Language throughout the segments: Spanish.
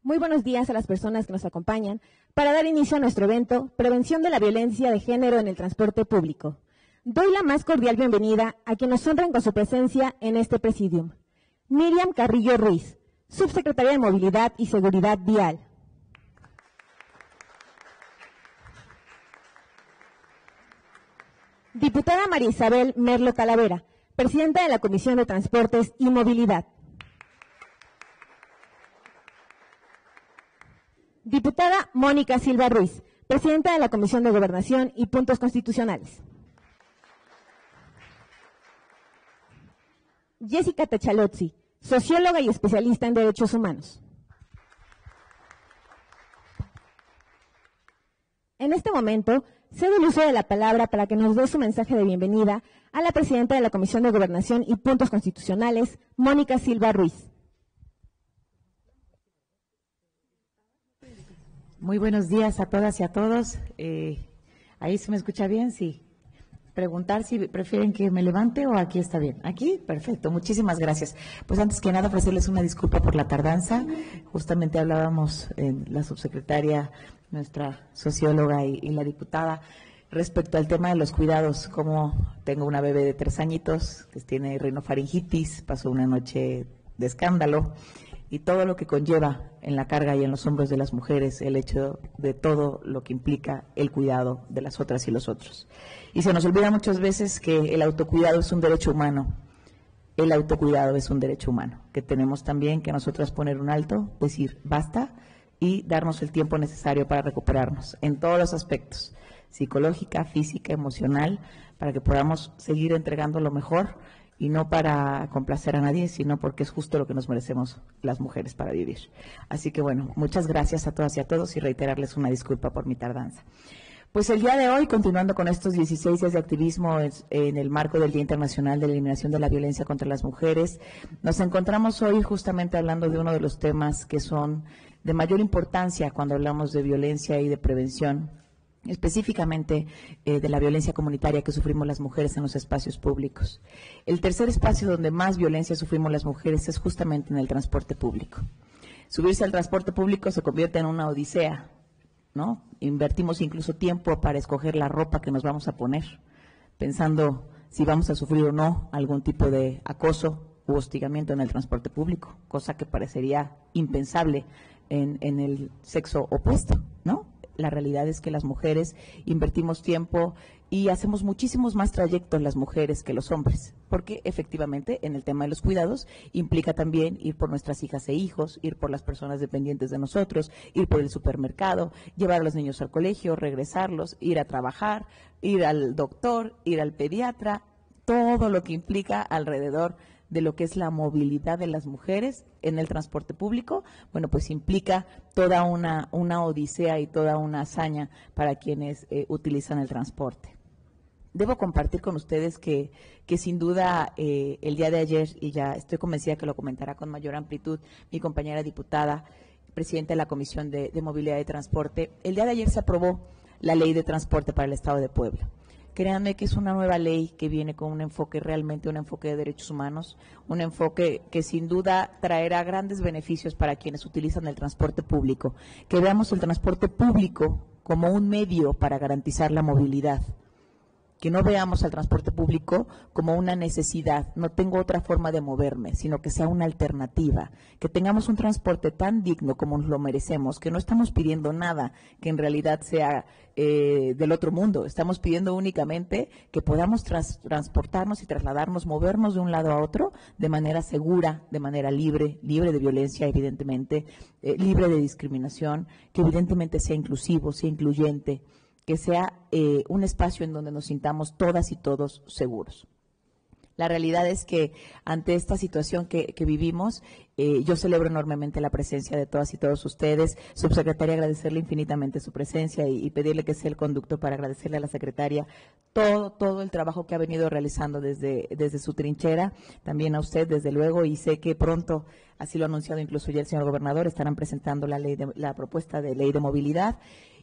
Muy buenos días a las personas que nos acompañan para dar inicio a nuestro evento Prevención de la Violencia de Género en el Transporte Público. Doy la más cordial bienvenida a quienes nos honran con su presencia en este presidium. Miriam Carrillo Ruiz, Subsecretaria de Movilidad y Seguridad Vial. Diputada María Isabel Merlo Talavera, Presidenta de la Comisión de Transportes y Movilidad. Diputada Mónica Silva Ruiz, Presidenta de la Comisión de Gobernación y Puntos Constitucionales. Jessica Techalozzi, socióloga y especialista en Derechos Humanos. En este momento, cedo el uso de la palabra para que nos dé su mensaje de bienvenida a la Presidenta de la Comisión de Gobernación y Puntos Constitucionales, Mónica Silva Ruiz. Muy buenos días a todas y a todos. ¿Ahí se me escucha bien? Sí. Preguntar si prefieren que me levante o aquí está bien. ¿Aquí? Perfecto. Muchísimas gracias. Pues antes que nada ofrecerles una disculpa por la tardanza. Justamente hablábamos la subsecretaria, nuestra socióloga y la diputada respecto al tema de los cuidados. Como tengo una bebé de 3 añitos que tiene rinofaringitis, pasó una noche de escándalo, y todo lo que conlleva en la carga y en los hombros de las mujeres el hecho de todo lo que implica el cuidado de las otras y los otros. Y se nos olvida muchas veces que el autocuidado es un derecho humano. El autocuidado es un derecho humano, que tenemos también que nosotras poner un alto, decir basta y darnos el tiempo necesario para recuperarnos en todos los aspectos, psicológica, física, emocional, para que podamos seguir entregando lo mejor, y no para complacer a nadie, sino porque es justo lo que nos merecemos las mujeres para vivir. Así que bueno, muchas gracias a todas y a todos y reiterarles una disculpa por mi tardanza. Pues el día de hoy, continuando con estos 16 días de activismo en el marco del Día Internacional de la Eliminación de la Violencia contra las Mujeres, nos encontramos hoy justamente hablando de uno de los temas que son de mayor importancia cuando hablamos de violencia y de prevención, específicamente de la violencia comunitaria que sufrimos las mujeres en los espacios públicos. El tercer espacio donde más violencia sufrimos las mujeres es justamente en el transporte público. Subirse al transporte público se convierte en una odisea, ¿no? Invertimos incluso tiempo para escoger la ropa que nos vamos a poner, pensando si vamos a sufrir o no algún tipo de acoso u hostigamiento en el transporte público, cosa que parecería impensable en el sexo opuesto, ¿no? La realidad es que las mujeres invertimos tiempo y hacemos muchísimos más trayectos las mujeres que los hombres, porque efectivamente en el tema de los cuidados implica también ir por nuestras hijas e hijos, ir por las personas dependientes de nosotros, ir por el supermercado, llevar a los niños al colegio, regresarlos, ir a trabajar, ir al doctor, ir al pediatra, todo lo que implica alrededor de lo que es la movilidad de las mujeres en el transporte público, bueno, pues implica toda una odisea y toda una hazaña para quienes utilizan el transporte. Debo compartir con ustedes que sin duda el día de ayer, y ya estoy convencida que lo comentará con mayor amplitud mi compañera diputada, presidenta de la Comisión de Movilidad y Transporte, el día de ayer se aprobó la Ley de Transporte para el Estado de Puebla. Créanme que es una nueva ley que viene con un enfoque realmente, un enfoque de derechos humanos, un enfoque que sin duda traerá grandes beneficios para quienes utilizan el transporte público, que veamos el transporte público como un medio para garantizar la movilidad, que no veamos al transporte público como una necesidad, no tengo otra forma de moverme, sino que sea una alternativa, que tengamos un transporte tan digno como nos lo merecemos, que no estamos pidiendo nada que en realidad sea del otro mundo, estamos pidiendo únicamente que podamos transportarnos y trasladarnos, movernos de un lado a otro de manera segura, de manera libre de violencia, evidentemente, libre de discriminación, que evidentemente sea inclusivo, sea incluyente, que sea un espacio en donde nos sintamos todas y todos seguros. La realidad es que ante esta situación que vivimos, yo celebro enormemente la presencia de todas y todos ustedes. Subsecretaria, agradecerle infinitamente su presencia y pedirle que sea el conducto para agradecerle a la secretaria todo el trabajo que ha venido realizando desde su trinchera, también a usted, desde luego, y sé que pronto, así lo ha anunciado incluso ya el señor gobernador, estarán presentando la propuesta de ley de movilidad.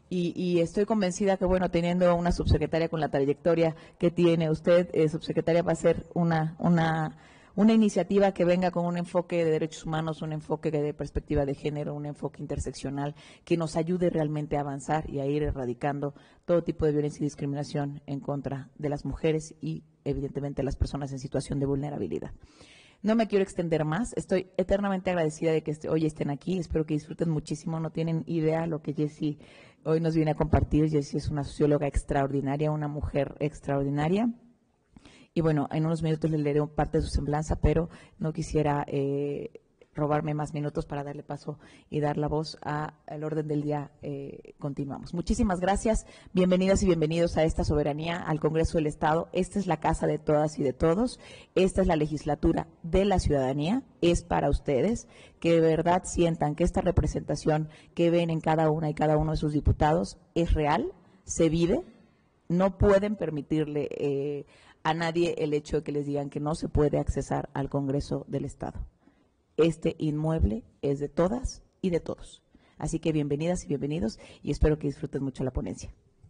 Y estoy convencida que, bueno, teniendo una subsecretaria con la trayectoria que tiene usted, subsecretaria, va a ser una iniciativa que venga con un enfoque de derechos humanos, un enfoque de perspectiva de género, un enfoque interseccional que nos ayude realmente a avanzar y a ir erradicando todo tipo de violencia y discriminación en contra de las mujeres y evidentemente las personas en situación de vulnerabilidad. No me quiero extender más, estoy eternamente agradecida de que hoy estén aquí, espero que disfruten muchísimo, no tienen idea lo que Jessie hoy nos viene a compartir. Jessie es una socióloga extraordinaria, una mujer extraordinaria. Y bueno, en unos minutos les leeré parte de su semblanza, pero no quisiera robarme más minutos para darle paso y dar la voz al orden del día. Continuamos. Muchísimas gracias, bienvenidas y bienvenidos a esta soberanía, al Congreso del Estado. Esta es la casa de todas y de todos, esta es la legislatura de la ciudadanía, es para ustedes, que de verdad sientan que esta representación que ven en cada una y cada uno de sus diputados es real, se vive, no pueden permitirle a nadie el hecho de que les digan que no se puede accesar al Congreso del Estado. Este inmueble es de todas y de todos. Así que bienvenidas y bienvenidos y espero que disfruten mucho la ponencia.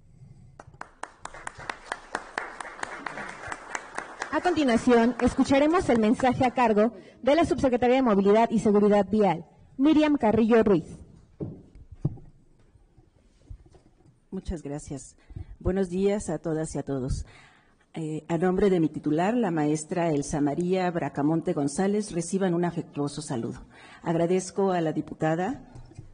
A continuación, escucharemos el mensaje a cargo de la Subsecretaría de Movilidad y Seguridad Vial, Miriam Carrillo Ruiz. Muchas gracias. Buenos días a todas y a todos. A nombre de mi titular, la maestra Elsa María Bracamonte González, reciban un afectuoso saludo. Agradezco a la diputada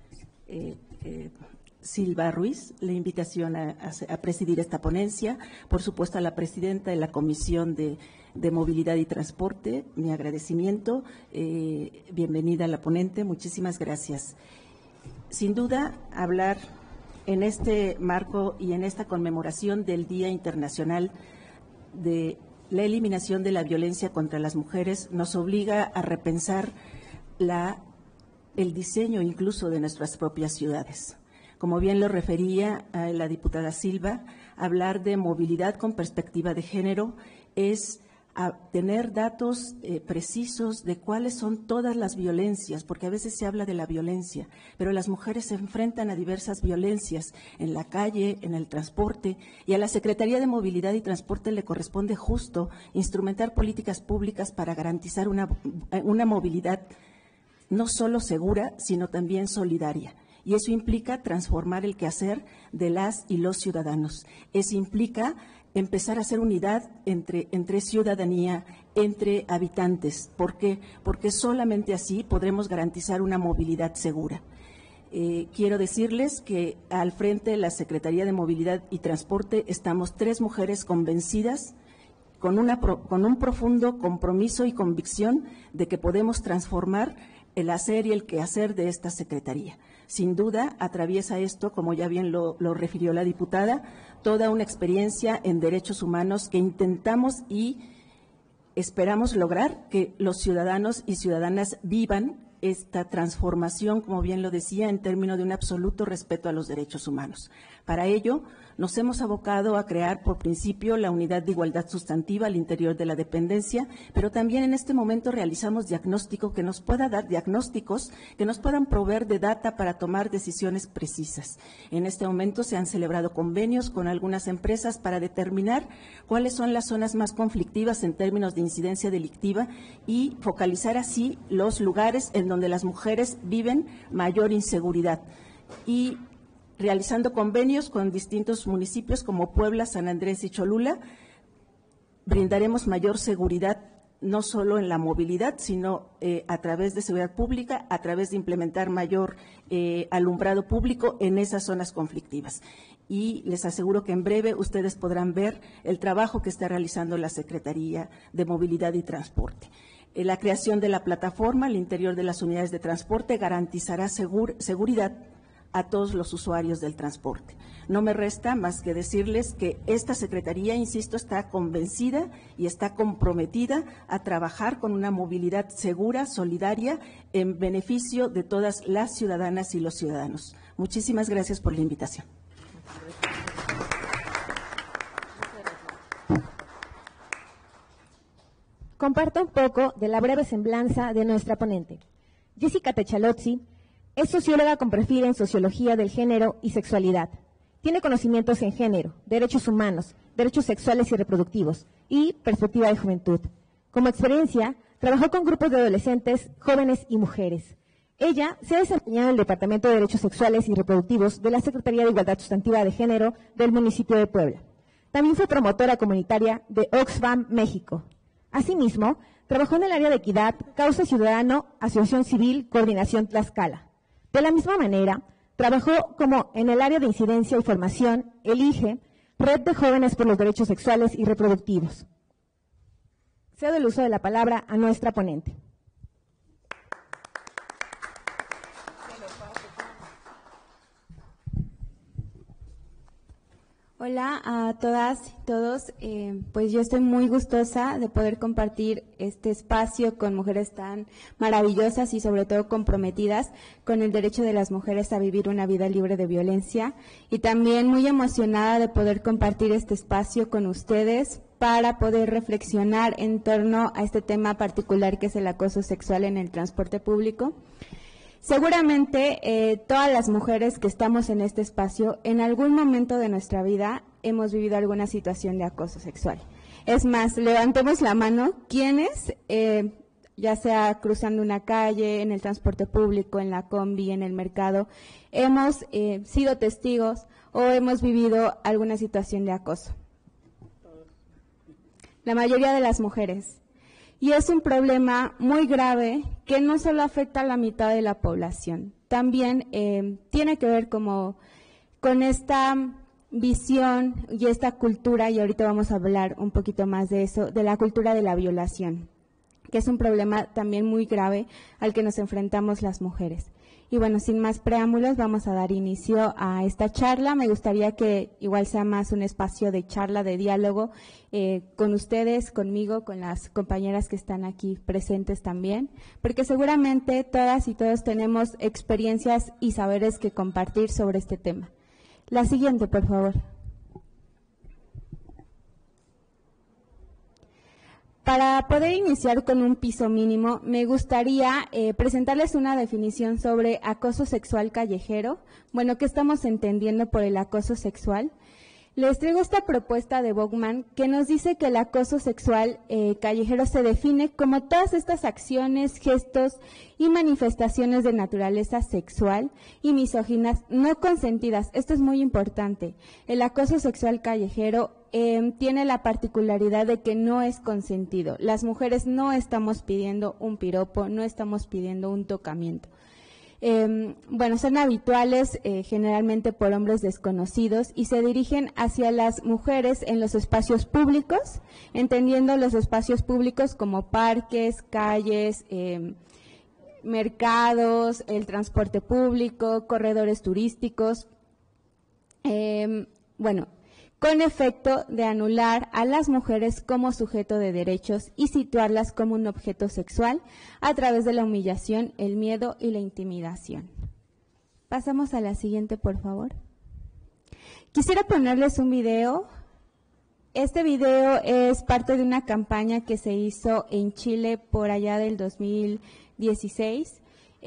Silva Ruiz la invitación a presidir esta ponencia, por supuesto a la presidenta de la Comisión de Movilidad y Transporte, mi agradecimiento, bienvenida a la ponente, muchísimas gracias. Sin duda, hablar en este marco y en esta conmemoración del Día Internacional de la eliminación de la violencia contra las mujeres nos obliga a repensar el diseño incluso de nuestras propias ciudades. Como bien lo refería la diputada Silva, hablar de movilidad con perspectiva de género es tener datos precisos de cuáles son todas las violencias, porque a veces se habla de la violencia, pero las mujeres se enfrentan a diversas violencias en la calle, en el transporte, y a la Secretaría de Movilidad y Transporte le corresponde justo instrumentar políticas públicas para garantizar una movilidad no solo segura, sino también solidaria. Y eso implica transformar el quehacer de las y los ciudadanos. Eso implica empezar a hacer unidad entre ciudadanía, entre habitantes. ¿Por qué? Porque solamente así podremos garantizar una movilidad segura. Quiero decirles que al frente de la Secretaría de Movilidad y Transporte estamos 3 mujeres convencidas, con un profundo compromiso y convicción de que podemos transformar el hacer y el quehacer de esta Secretaría. Sin duda, atraviesa esto, como ya bien lo refirió la diputada, toda una experiencia en derechos humanos que intentamos y esperamos lograr que los ciudadanos y ciudadanas vivan esta transformación, como bien lo decía, en términos de un absoluto respeto a los derechos humanos. Para ello, nos hemos abocado a crear por principio la unidad de igualdad sustantiva al interior de la dependencia, pero también en este momento realizamos diagnósticos que nos puedan proveer de data para tomar decisiones precisas. En este momento se han celebrado convenios con algunas empresas para determinar cuáles son las zonas más conflictivas en términos de incidencia delictiva y focalizar así los lugares en donde las mujeres viven mayor inseguridad. Y realizando convenios con distintos municipios como Puebla, San Andrés y Cholula, brindaremos mayor seguridad no solo en la movilidad, sino a través de seguridad pública, a través de implementar mayor alumbrado público en esas zonas conflictivas. Y les aseguro que en breve ustedes podrán ver el trabajo que está realizando la Secretaría de Movilidad y Transporte. La creación de la plataforma al interior de las unidades de transporte garantizará seguridad a todos los usuarios del transporte. No me resta más que decirles que esta Secretaría, insisto, está convencida y está comprometida a trabajar con una movilidad segura, solidaria, en beneficio de todas las ciudadanas y los ciudadanos. Muchísimas gracias por la invitación. Comparto un poco de la breve semblanza de nuestra ponente. Jessica Techalozzi es socióloga con perfil en sociología del género y sexualidad. Tiene conocimientos en género, derechos humanos, derechos sexuales y reproductivos y perspectiva de juventud. Como experiencia, trabajó con grupos de adolescentes, jóvenes y mujeres. Ella se ha desempeñado en el Departamento de Derechos Sexuales y Reproductivos de la Secretaría de Igualdad Sustantiva de Género del municipio de Puebla. También fue promotora comunitaria de Oxfam México. Asimismo, trabajó en el área de equidad, Causa Ciudadano, Asociación Civil, Coordinación Tlaxcala. De la misma manera, trabajó como en el área de incidencia y formación, ELIGE, Red de Jóvenes por los Derechos Sexuales y Reproductivos. Cedo el uso de la palabra a nuestra ponente. Hola a todas y todos, pues yo estoy muy gustosa de poder compartir este espacio con mujeres tan maravillosas y sobre todo comprometidas con el derecho de las mujeres a vivir una vida libre de violencia, y también muy emocionada de poder compartir este espacio con ustedes para poder reflexionar en torno a este tema particular que es el acoso sexual en el transporte público. Seguramente todas las mujeres que estamos en este espacio, en algún momento de nuestra vida hemos vivido alguna situación de acoso sexual. Es más, levantemos la mano, ¿quiénes, ya sea cruzando una calle, en el transporte público, en la combi, en el mercado, hemos sido testigos o hemos vivido alguna situación de acoso? La mayoría de las mujeres. Y es un problema muy grave que no solo afecta a la mitad de la población, también tiene que ver con esta visión y esta cultura, y ahorita vamos a hablar un poquito más de eso, de la cultura de la violación, que es un problema también muy grave al que nos enfrentamos las mujeres. Y bueno, sin más preámbulos, vamos a dar inicio a esta charla. Me gustaría que igual sea más un espacio de charla, de diálogo con ustedes, conmigo, con las compañeras que están aquí presentes también, porque seguramente todas y todos tenemos experiencias y saberes que compartir sobre este tema. La siguiente, por favor. Para poder iniciar con un piso mínimo, me gustaría presentarles una definición sobre acoso sexual callejero. Bueno, ¿qué estamos entendiendo por el acoso sexual? Les traigo esta propuesta de Bogman que nos dice que el acoso sexual callejero se define como todas estas acciones, gestos y manifestaciones de naturaleza sexual y misóginas no consentidas. Esto es muy importante. El acoso sexual callejero tiene la particularidad de que no es consentido. Las mujeres no estamos pidiendo un piropo, no estamos pidiendo un tocamiento. Bueno, son habituales generalmente por hombres desconocidos y se dirigen hacia las mujeres en los espacios públicos, entendiendo los espacios públicos como parques, calles, mercados, el transporte público, corredores turísticos. Bueno, con efecto de anular a las mujeres como sujeto de derechos y situarlas como un objeto sexual a través de la humillación, el miedo y la intimidación. Pasamos a la siguiente, por favor. Quisiera ponerles un video. Este video es parte de una campaña que se hizo en Chile por allá del 2016.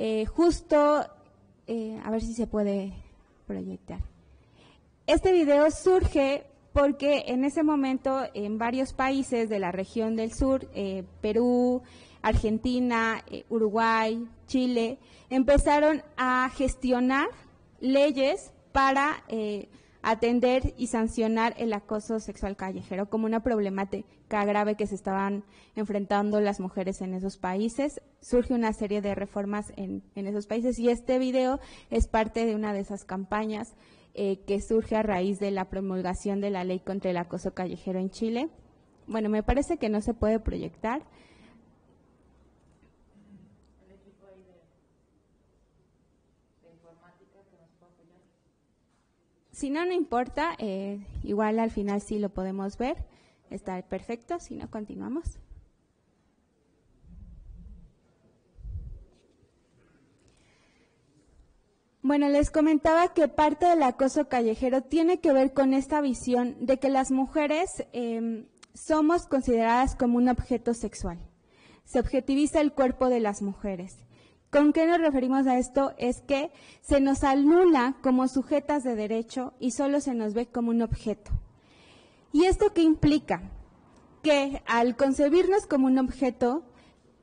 A ver si se puede proyectar. Este video surge porque en ese momento en varios países de la región del sur, Perú, Argentina, Uruguay, Chile, empezaron a gestionar leyes para atender y sancionar el acoso sexual callejero como una problemática grave que se estaban enfrentando las mujeres en esos países. Surge una serie de reformas en esos países y este video es parte de una de esas campañas que surge a raíz de la promulgación de la ley contra el acoso callejero en Chile. Bueno, me parece que no se puede proyectar. ¿El equipo ahí de informática que nos puede apoyar? Si no, no importa, igual al final sí lo podemos ver, está perfecto, si no, continuamos. Bueno, les comentaba que parte del acoso callejero tiene que ver con esta visión de que las mujeres somos consideradas como un objeto sexual. Se objetiviza el cuerpo de las mujeres. ¿Con qué nos referimos a esto? Es que se nos anula como sujetas de derecho y solo se nos ve como un objeto. ¿Y esto qué implica? Que al concebirnos como un objeto,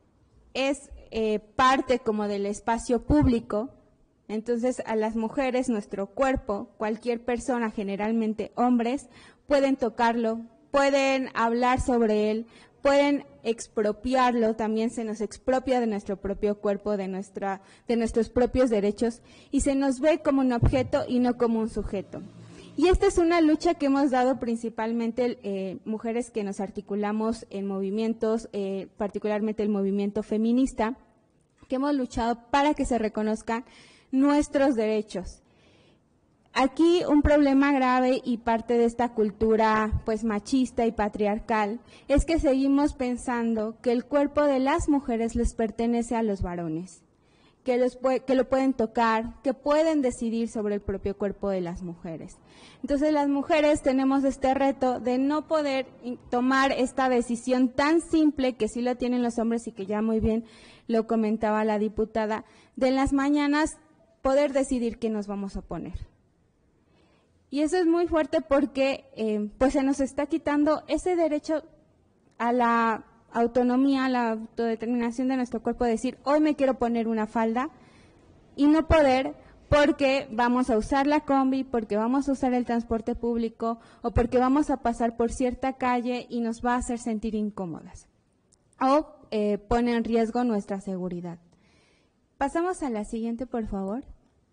es parte como del espacio público. Entonces, a las mujeres, nuestro cuerpo, cualquier persona, generalmente hombres, pueden tocarlo, pueden hablar sobre él, pueden expropiarlo, también se nos expropia de nuestro propio cuerpo, de nuestros propios derechos, y se nos ve como un objeto y no como un sujeto. Y esta es una lucha que hemos dado principalmente mujeres que nos articulamos en movimientos, particularmente el movimiento feminista, que hemos luchado para que se reconozcan nuestros derechos. Aquí un problema grave y parte de esta cultura pues machista y patriarcal es que seguimos pensando que el cuerpo de las mujeres les pertenece a los varones, que lo pueden tocar, que pueden decidir sobre el propio cuerpo de las mujeres. Entonces las mujeres tenemos este reto de no poder tomar esta decisión tan simple que sí lo tienen los hombres y que ya muy bien lo comentaba la diputada, de en las mañanas poder decidir qué nos vamos a poner. Y eso es muy fuerte porque pues se nos está quitando ese derecho a la autonomía, a la autodeterminación de nuestro cuerpo, de decir, hoy me quiero poner una falda y no poder porque vamos a usar la combi, porque vamos a usar el transporte público o porque vamos a pasar por cierta calle y nos va a hacer sentir incómodas o pone en riesgo nuestra seguridad. Pasamos a la siguiente, por favor.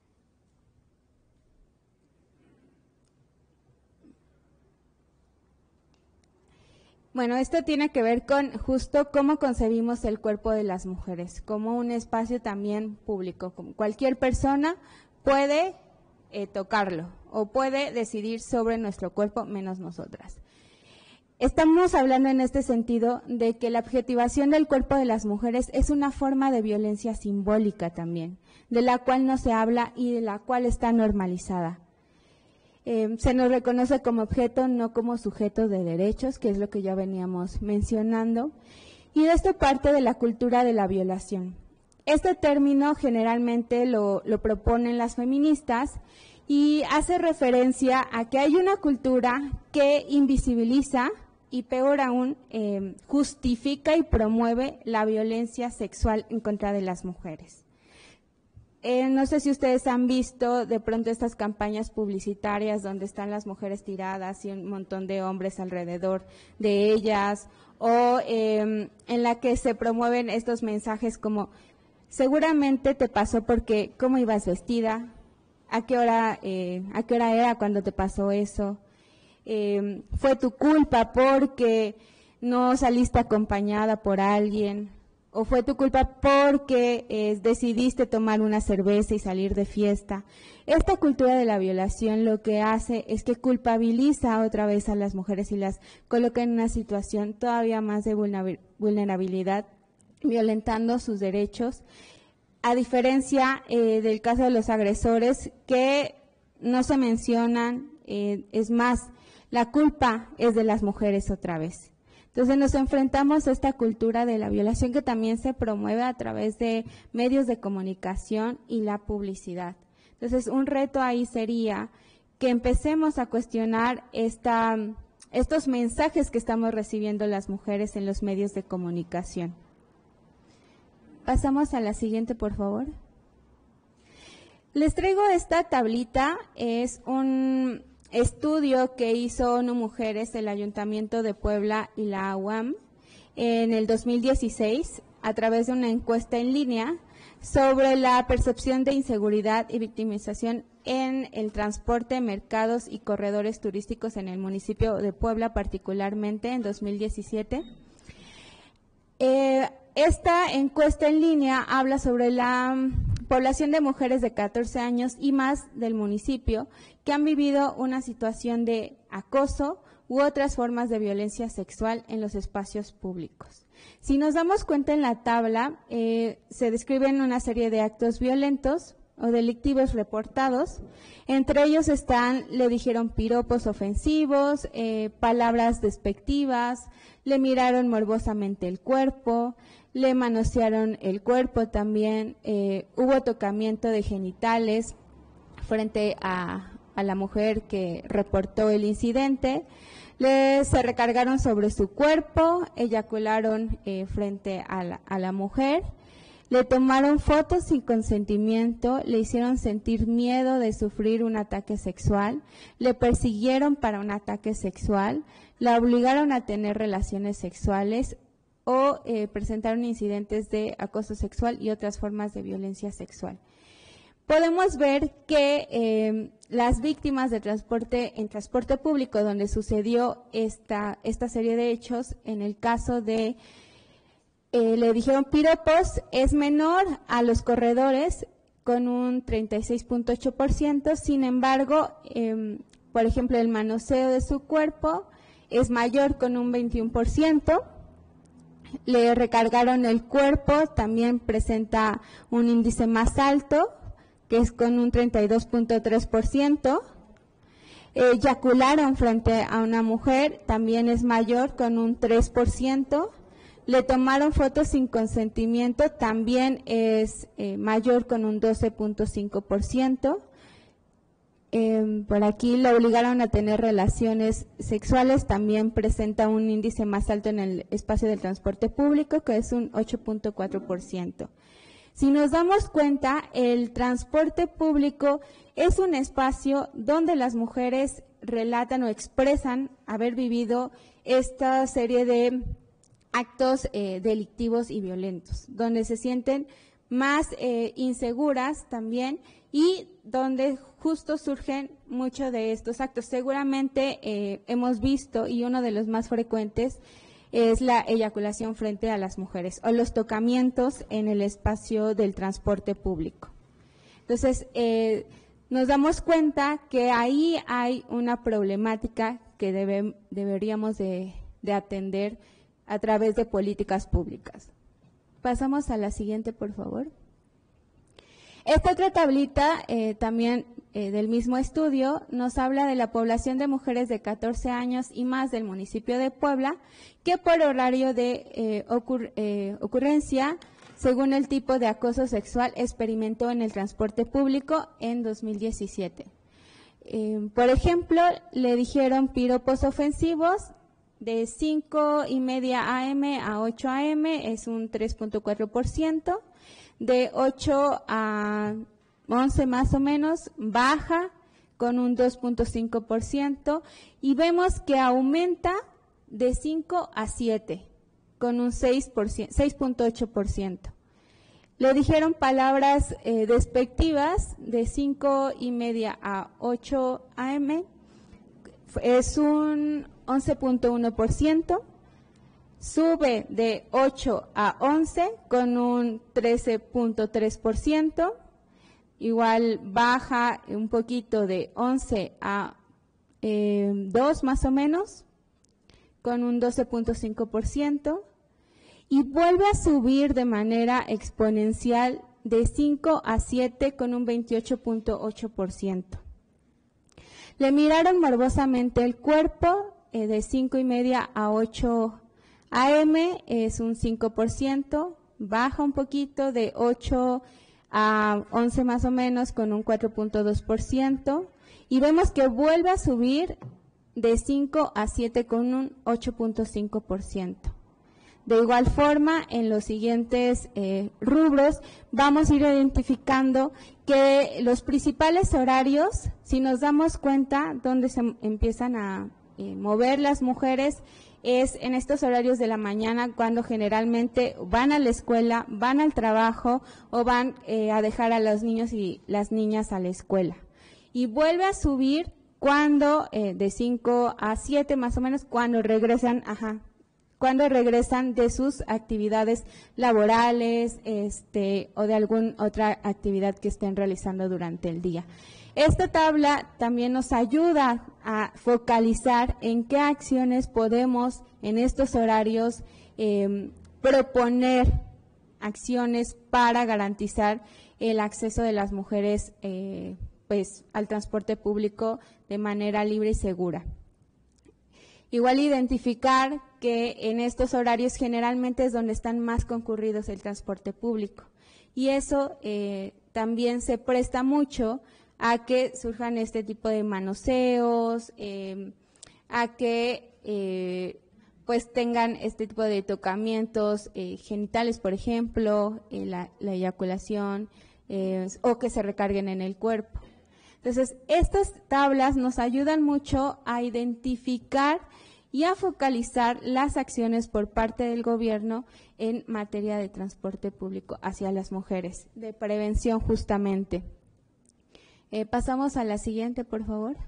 Bueno, esto tiene que ver con justo cómo concebimos el cuerpo de las mujeres, como un espacio también público. Como cualquier persona puede tocarlo o puede decidir sobre nuestro cuerpo, menos nosotras. Estamos hablando en este sentido de que la objetivación del cuerpo de las mujeres es una forma de violencia simbólica también, de la cual no se habla y de la cual está normalizada. Se nos reconoce como objeto, no como sujeto de derechos, que es lo que ya veníamos mencionando, y esto parte de la cultura de la violación. Este término generalmente lo proponen las feministas y hace referencia a que hay una cultura que invisibiliza y peor aún, justifica y promueve la violencia sexual en contra de las mujeres. No sé si ustedes han visto de pronto estas campañas publicitarias donde están las mujeres tiradas y un montón de hombres alrededor de ellas, o en la que se promueven estos mensajes como, seguramente te pasó porque, ¿cómo ibas vestida? ¿A qué hora era cuando te pasó eso? Fue tu culpa porque no saliste acompañada por alguien, o fue tu culpa porque decidiste tomar una cerveza y salir de fiesta. Esta cultura de la violación lo que hace es que culpabiliza otra vez a las mujeres y las coloca en una situación todavía más de vulnerabilidad, violentando sus derechos, a diferencia del caso de los agresores que no se mencionan, es más, la culpa es de las mujeres otra vez. Entonces nos enfrentamos a esta cultura de la violación que también se promueve a través de medios de comunicación y la publicidad. Entonces un reto ahí sería que empecemos a cuestionar estos mensajes que estamos recibiendo las mujeres en los medios de comunicación. Pasamos a la siguiente, por favor. Les traigo esta tablita, es un estudio que hizo ONU Mujeres, el Ayuntamiento de Puebla y la UAM en el 2016 a través de una encuesta en línea sobre la percepción de inseguridad y victimización en el transporte, mercados y corredores turísticos en el municipio de Puebla, particularmente en 2017. Esta encuesta en línea habla sobre la población de mujeres de 14 años y más del municipio que han vivido una situación de acoso u otras formas de violencia sexual en los espacios públicos. Si nos damos cuenta en la tabla, se describen una serie de actos violentos o delictivos reportados. Entre ellos están, le dijeron piropos ofensivos, palabras despectivas, le miraron morbosamente el cuerpo, le manosearon el cuerpo también, hubo tocamiento de genitales frente a a la mujer que reportó el incidente, se recargaron sobre su cuerpo, eyacularon frente a la mujer, le tomaron fotos sin consentimiento, le hicieron sentir miedo de sufrir un ataque sexual, le persiguieron para un ataque sexual, la obligaron a tener relaciones sexuales o presentaron incidentes de acoso sexual y otras formas de violencia sexual. Podemos ver que las víctimas de en transporte público, donde sucedió esta serie de hechos, en el caso de, le dijeron piropos, es menor a los corredores con un 36.8%, sin embargo, por ejemplo, el manoseo de su cuerpo es mayor con un 21%, le recargaron el cuerpo, también presenta un índice más alto, que es con un 32.3%. Eyacularon frente a una mujer, también es mayor con un 3%. Le tomaron fotos sin consentimiento, también es mayor con un 12.5%. Por aquí le obligaron a tener relaciones sexuales, también presenta un índice más alto en el espacio del transporte público, que es un 8.4%. Si nos damos cuenta, el transporte público es un espacio donde las mujeres relatan o expresan haber vivido esta serie de actos delictivos y violentos, donde se sienten más inseguras también y donde justo surgen muchos de estos actos. Seguramente hemos visto, y uno de los más frecuentes, es la eyaculación frente a las mujeres o los tocamientos en el espacio del transporte público. Entonces, nos damos cuenta que ahí hay una problemática que deberíamos de atender a través de políticas públicas. Pasamos a la siguiente, por favor. Esta otra tablita, también del mismo estudio, nos habla de la población de mujeres de 14 años y más del municipio de Puebla, que por horario de ocurrencia, según el tipo de acoso sexual, experimentó en el transporte público en 2017. Por ejemplo, le dijeron piropos ofensivos de 5:30 a.m. a 8 a.m., es un 3.4%, de 8 a 11 más o menos, baja con un 2.5%, y vemos que aumenta de 5 a 7 con un 6.8%. Le dijeron palabras despectivas de 5:30 a 8 a.m., es un 11.1%, sube de 8 a 11 con un 13.3%, igual baja un poquito de 11 a 2 más o menos, con un 12.5%, y vuelve a subir de manera exponencial de 5 a 7 con un 28.8%. Le miraron morbosamente el cuerpo de 5:30 a 8 a.m., es un 5%, baja un poquito de 8 a 11 más o menos con un 4.2%, y vemos que vuelve a subir de 5 a 7 con un 8.5%. De igual forma, en los siguientes rubros vamos a ir identificando que los principales horarios, si nos damos cuenta donde se empiezan a mover las mujeres, es en estos horarios de la mañana, cuando generalmente van a la escuela, van al trabajo o van a dejar a los niños y las niñas a la escuela. Y vuelve a subir cuando de 5 a 7 más o menos, cuando regresan de sus actividades laborales o de alguna otra actividad que estén realizando durante el día. Esta tabla también nos ayuda a focalizar en qué acciones podemos en estos horarios proponer acciones para garantizar el acceso de las mujeres al transporte público de manera libre y segura. Igual identificar que en estos horarios generalmente es donde están más concurridos el transporte público, y eso también se presta mucho a que surjan este tipo de manoseos, a que pues tengan este tipo de tocamientos genitales, por ejemplo, la eyaculación, o que se recarguen en el cuerpo. Entonces, estas tablas nos ayudan mucho a identificar y a focalizar las acciones por parte del gobierno en materia de transporte público hacia las mujeres, de prevención justamente. Pasamos a la siguiente, por favor.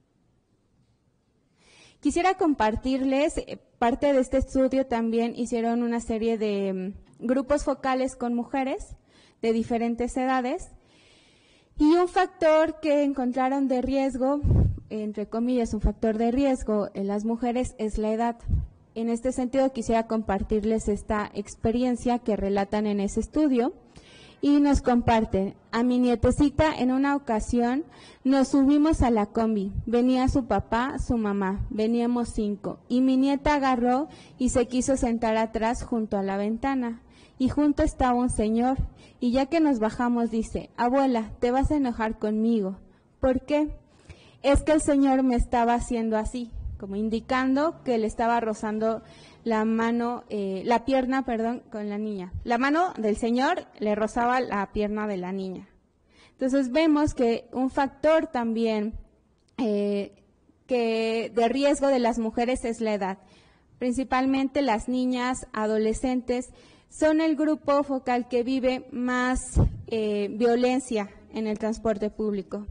Quisiera compartirles, parte de este estudio también hicieron una serie de grupos focales con mujeres de diferentes edades, y un factor que encontraron de riesgo, entre comillas, un factor de riesgo en las mujeres es la edad. En este sentido, quisiera compartirles esta experiencia que relatan en ese estudio y nos comparten. A mi nietecita en una ocasión nos subimos a la combi, venía su papá, su mamá, veníamos 5 y mi nieta agarró y se quiso sentar atrás junto a la ventana y junto estaba un señor y ya que nos bajamos dice, abuela, te vas a enojar conmigo. ¿Por qué? Es que el señor me estaba haciendo así, como indicando que le estaba rozando la mano, la pierna, perdón, con la niña. La mano del señor le rozaba la pierna de la niña. Entonces vemos que un factor también que de riesgo de las mujeres es la edad. Principalmente las niñas, adolescentes, son el grupo focal que vive más violencia en el transporte público.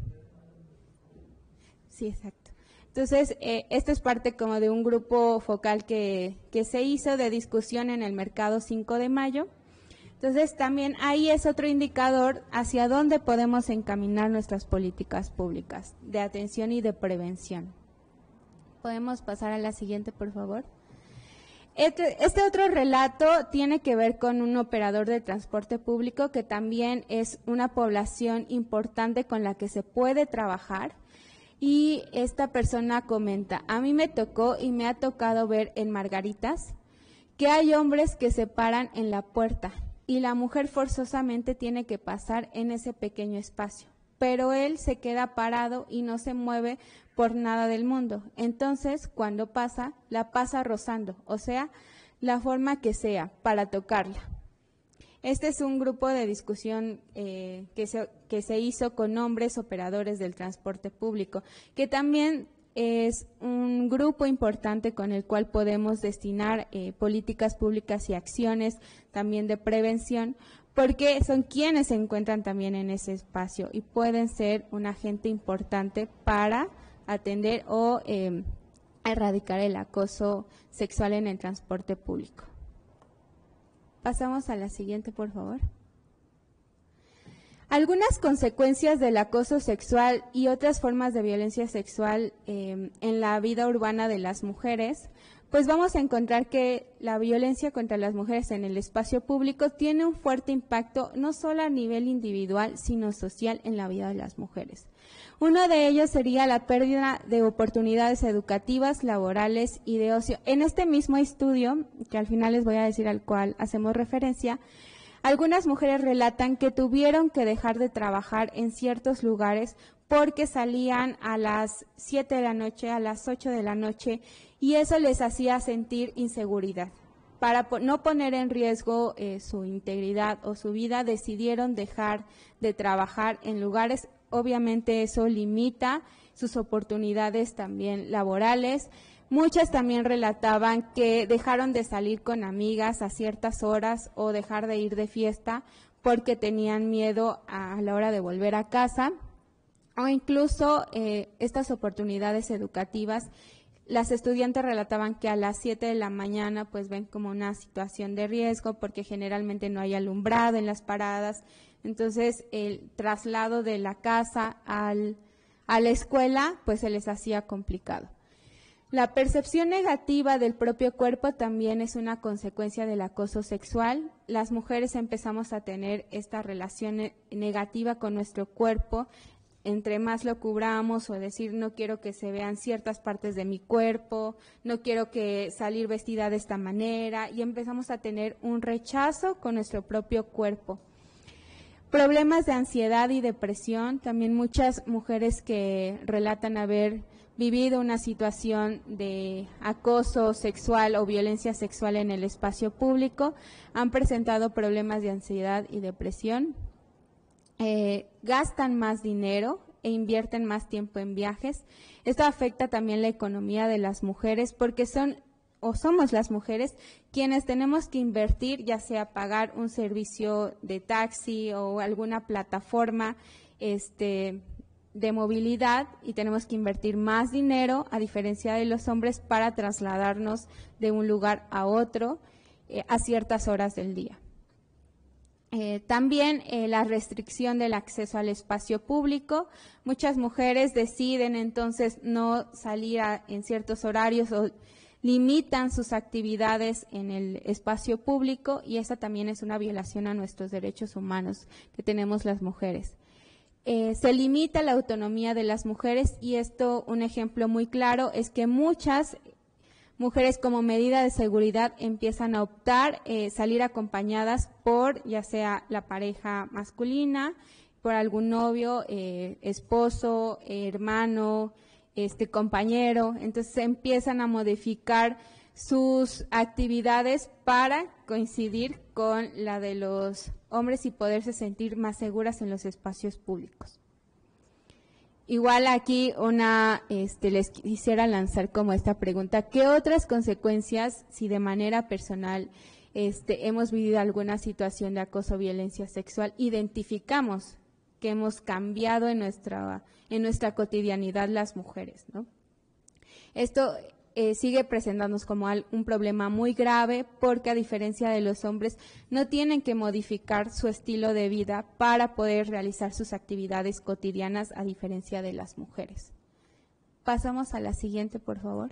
Sí, exacto. Entonces, esto es parte como de un grupo focal que se hizo de discusión en el mercado 5 de mayo. Entonces, también ahí es otro indicador hacia dónde podemos encaminar nuestras políticas públicas de atención y de prevención. ¿Podemos pasar a la siguiente, por favor? Este otro relato tiene que ver con un operador de transporte público que también es una población importante con la que se puede trabajar. Y esta persona comenta, a mí me tocó y me ha tocado ver en Margaritas que hay hombres que se paran en la puerta y la mujer forzosamente tiene que pasar en ese pequeño espacio, pero él se queda parado y no se mueve por nada del mundo. Entonces, cuando pasa, la pasa rozando, o sea, la forma que sea para tocarla. Este es un grupo de discusión que se hizo con hombres operadores del transporte público, que también es un grupo importante con el cual podemos destinar políticas públicas y acciones también de prevención, porque son quienes se encuentran también en ese espacio y pueden ser un agente importante para atender o erradicar el acoso sexual en el transporte público. Pasamos a la siguiente, por favor. Algunas consecuencias del acoso sexual y otras formas de violencia sexual en la vida urbana de las mujeres, pues vamos a encontrar que la violencia contra las mujeres en el espacio público tiene un fuerte impacto no solo a nivel individual, sino social en la vida de las mujeres. Uno de ellos sería la pérdida de oportunidades educativas, laborales y de ocio. En este mismo estudio, que al final les voy a decir al cual hacemos referencia, algunas mujeres relatan que tuvieron que dejar de trabajar en ciertos lugares porque salían a las 7 de la noche, a las 8 de la noche, y eso les hacía sentir inseguridad. Para no poner en riesgo su integridad o su vida, decidieron dejar de trabajar en lugares. Obviamente eso limita sus oportunidades también laborales. Muchas también relataban que dejaron de salir con amigas a ciertas horas o dejar de ir de fiesta porque tenían miedo a la hora de volver a casa, o incluso estas oportunidades educativas. Las estudiantes relataban que a las 7 de la mañana pues ven como una situación de riesgo porque generalmente no hay alumbrado en las paradas. Entonces el traslado de la casa a la escuela pues se les hacía complicado. La percepción negativa del propio cuerpo también es una consecuencia del acoso sexual. Las mujeres empezamos a tener esta relación negativa con nuestro cuerpo. Entre más lo cubramos o decir no quiero que se vean ciertas partes de mi cuerpo, no quiero que salir vestida de esta manera, y empezamos a tener un rechazo con nuestro propio cuerpo. Problemas de ansiedad y depresión, también muchas mujeres que relatan haber vivido una situación de acoso sexual o violencia sexual en el espacio público han presentado problemas de ansiedad y depresión. Gastan más dinero e invierten más tiempo en viajes. Esto afecta también la economía de las mujeres porque somos las mujeres quienes tenemos que invertir, ya sea pagar un servicio de taxi o alguna plataforma de movilidad, y tenemos que invertir más dinero a diferencia de los hombres para trasladarnos de un lugar a otro a ciertas horas del día. También la restricción del acceso al espacio público. Muchas mujeres deciden entonces no salir en ciertos horarios o limitan sus actividades en el espacio público, y esa también es una violación a nuestros derechos humanos que tenemos las mujeres. Se limita la autonomía de las mujeres, y esto, un ejemplo muy claro, es que muchas mujeres como medida de seguridad empiezan a optar salir acompañadas por ya sea la pareja masculina, por algún novio, esposo, hermano, compañero. Entonces empiezan a modificar sus actividades para coincidir con la de los hombres y poderse sentir más seguras en los espacios públicos. Igual aquí les quisiera lanzar como esta pregunta: ¿qué otras consecuencias, si de manera personal hemos vivido alguna situación de acoso o violencia sexual, identificamos que hemos cambiado en nuestra cotidianidad las mujeres, ¿no? Esto sigue presentándonos como un problema muy grave, porque a diferencia de los hombres no tienen que modificar su estilo de vida para poder realizar sus actividades cotidianas, a diferencia de las mujeres. Pasamos a la siguiente, por favor.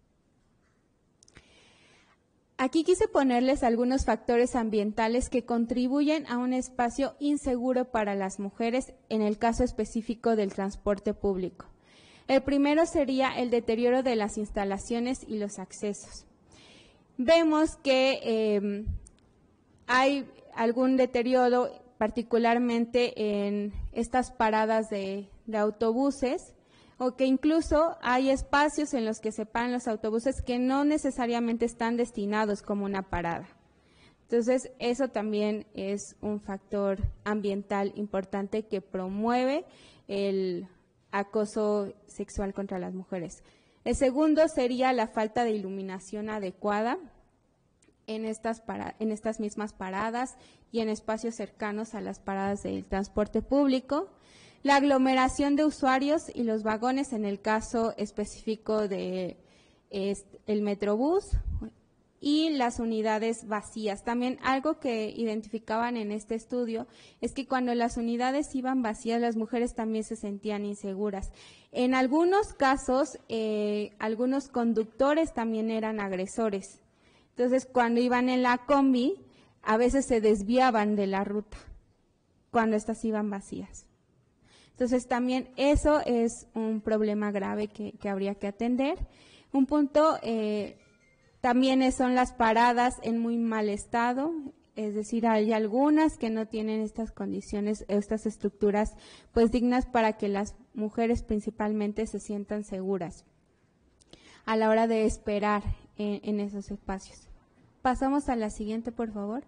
Aquí quise ponerles algunos factores ambientales que contribuyen a un espacio inseguro para las mujeres en el caso específico del transporte público. El primero sería el deterioro de las instalaciones y los accesos. Vemos que hay algún deterioro, particularmente en estas paradas de autobuses, o que incluso hay espacios en los que se paran los autobuses que no necesariamente están destinados como una parada. Entonces, eso también es un factor ambiental importante que promueve el acoso sexual contra las mujeres. El segundo sería la falta de iluminación adecuada en estas mismas paradas y en espacios cercanos a las paradas del transporte público. La aglomeración de usuarios y los vagones en el caso específico de el Metrobús, y las unidades vacías. También algo que identificaban en este estudio es que cuando las unidades iban vacías, las mujeres también se sentían inseguras. En algunos casos, algunos conductores también eran agresores. Entonces, cuando iban en la combi, a veces se desviaban de la ruta cuando estas iban vacías. Entonces, también eso es un problema grave que habría que atender. Un punto también son las paradas en muy mal estado, es decir, hay algunas que no tienen estas condiciones, estas estructuras pues dignas para que las mujeres principalmente se sientan seguras a la hora de esperar en esos espacios. Pasamos a la siguiente, por favor.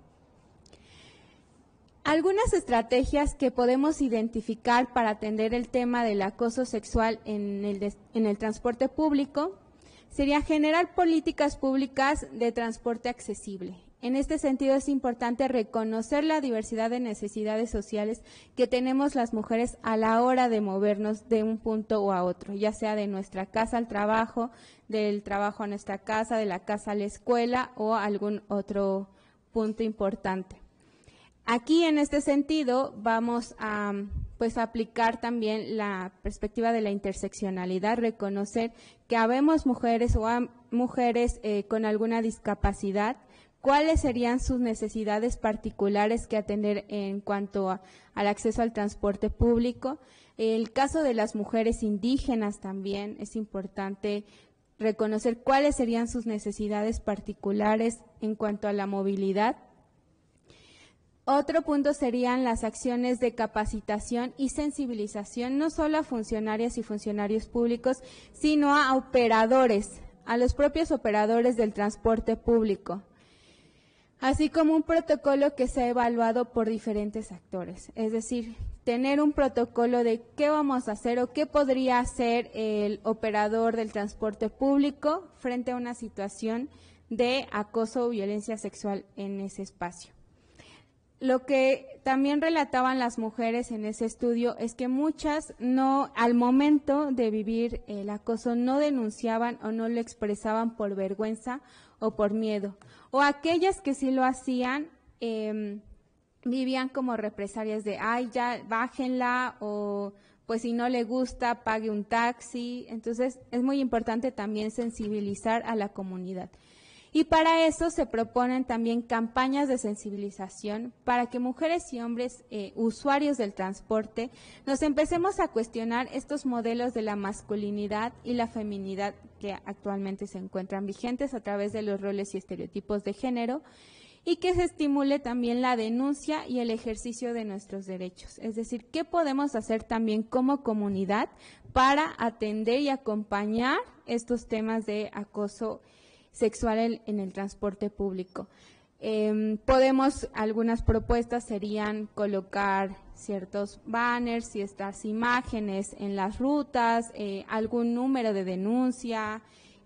Algunas estrategias que podemos identificar para atender el tema del acoso sexual en el transporte público sería generar políticas públicas de transporte accesible. En este sentido, es importante reconocer la diversidad de necesidades sociales que tenemos las mujeres a la hora de movernos de un punto o a otro, ya sea de nuestra casa al trabajo, del trabajo a nuestra casa, de la casa a la escuela o algún otro punto importante. Aquí, en este sentido, vamos a aplicar también la perspectiva de la interseccionalidad, reconocer que habemos mujeres o mujeres con alguna discapacidad, cuáles serían sus necesidades particulares que atender en cuanto al acceso al transporte público. El caso de las mujeres indígenas también es importante reconocer cuáles serían sus necesidades particulares en cuanto a la movilidad. Otro punto serían las acciones de capacitación y sensibilización, no solo a funcionarias y funcionarios públicos, sino a operadores, a los propios operadores del transporte público, así como un protocolo que sea evaluado por diferentes actores. Es decir, tener un protocolo de qué vamos a hacer o qué podría hacer el operador del transporte público frente a una situación de acoso o violencia sexual en ese espacio. Lo que también relataban las mujeres en ese estudio es que muchas no, al momento de vivir el acoso, no denunciaban o no lo expresaban por vergüenza o por miedo. O aquellas que sí lo hacían, vivían como represalias de, ay, ya bájenla, o pues si no le gusta, pague un taxi. Entonces, es muy importante también sensibilizar a la comunidad. Y para eso se proponen también campañas de sensibilización para que mujeres y hombres usuarios del transporte nos empecemos a cuestionar estos modelos de la masculinidad y la feminidad que actualmente se encuentran vigentes a través de los roles y estereotipos de género, y que se estimule también la denuncia y el ejercicio de nuestros derechos. Es decir, ¿qué podemos hacer también como comunidad para atender y acompañar estos temas de acoso sexual en el transporte público? Algunas propuestas serían colocar ciertos banners y estas imágenes en las rutas, algún número de denuncia,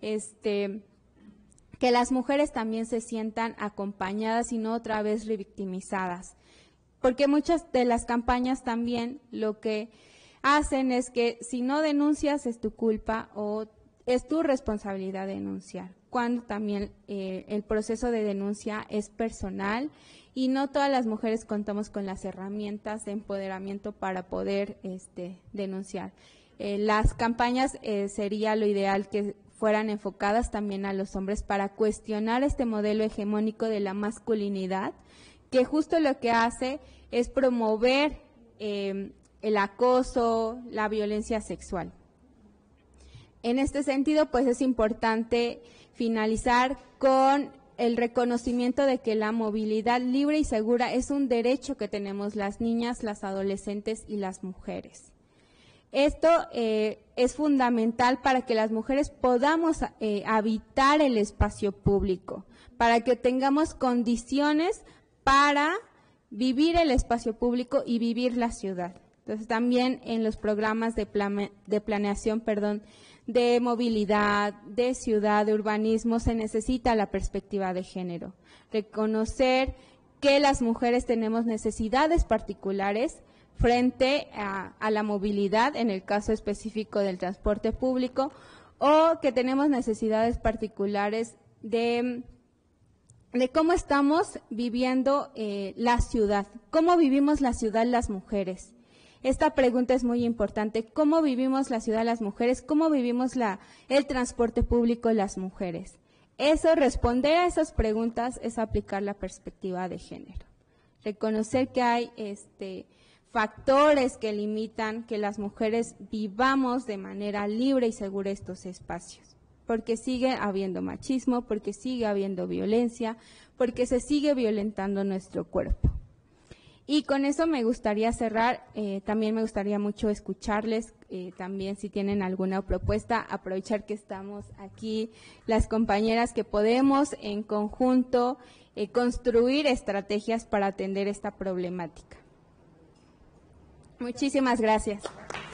que las mujeres también se sientan acompañadas y no otra vez revictimizadas, porque muchas de las campañas también lo que hacen es que si no denuncias es tu culpa o es tu responsabilidad denunciar, cuando también el proceso de denuncia es personal y no todas las mujeres contamos con las herramientas de empoderamiento para poder denunciar. Las campañas sería lo ideal que fueran enfocadas también a los hombres para cuestionar este modelo hegemónico de la masculinidad, que justo lo que hace es promover el acoso, la violencia sexual. En este sentido, pues es importante finalizar con el reconocimiento de que la movilidad libre y segura es un derecho que tenemos las niñas, las adolescentes y las mujeres. Esto es fundamental para que las mujeres podamos habitar el espacio público, para que tengamos condiciones para vivir el espacio público y vivir la ciudad. Entonces, también en los programas de planeación, de movilidad, de ciudad, de urbanismo, se necesita la perspectiva de género. Reconocer que las mujeres tenemos necesidades particulares frente a la movilidad, en el caso específico del transporte público, o que tenemos necesidades particulares de cómo estamos viviendo la ciudad, cómo vivimos la ciudad las mujeres. Esta pregunta es muy importante, ¿cómo vivimos la ciudad las mujeres? ¿Cómo vivimos el transporte público las mujeres? Responder a esas preguntas es aplicar la perspectiva de género. Reconocer que hay factores que limitan que las mujeres vivamos de manera libre y segura estos espacios, porque sigue habiendo machismo, porque sigue habiendo violencia, porque se sigue violentando nuestro cuerpo. Y con eso me gustaría cerrar. También me gustaría mucho escucharles, también si tienen alguna propuesta, aprovechar que estamos aquí las compañeras que podemos en conjunto construir estrategias para atender esta problemática. Muchísimas gracias.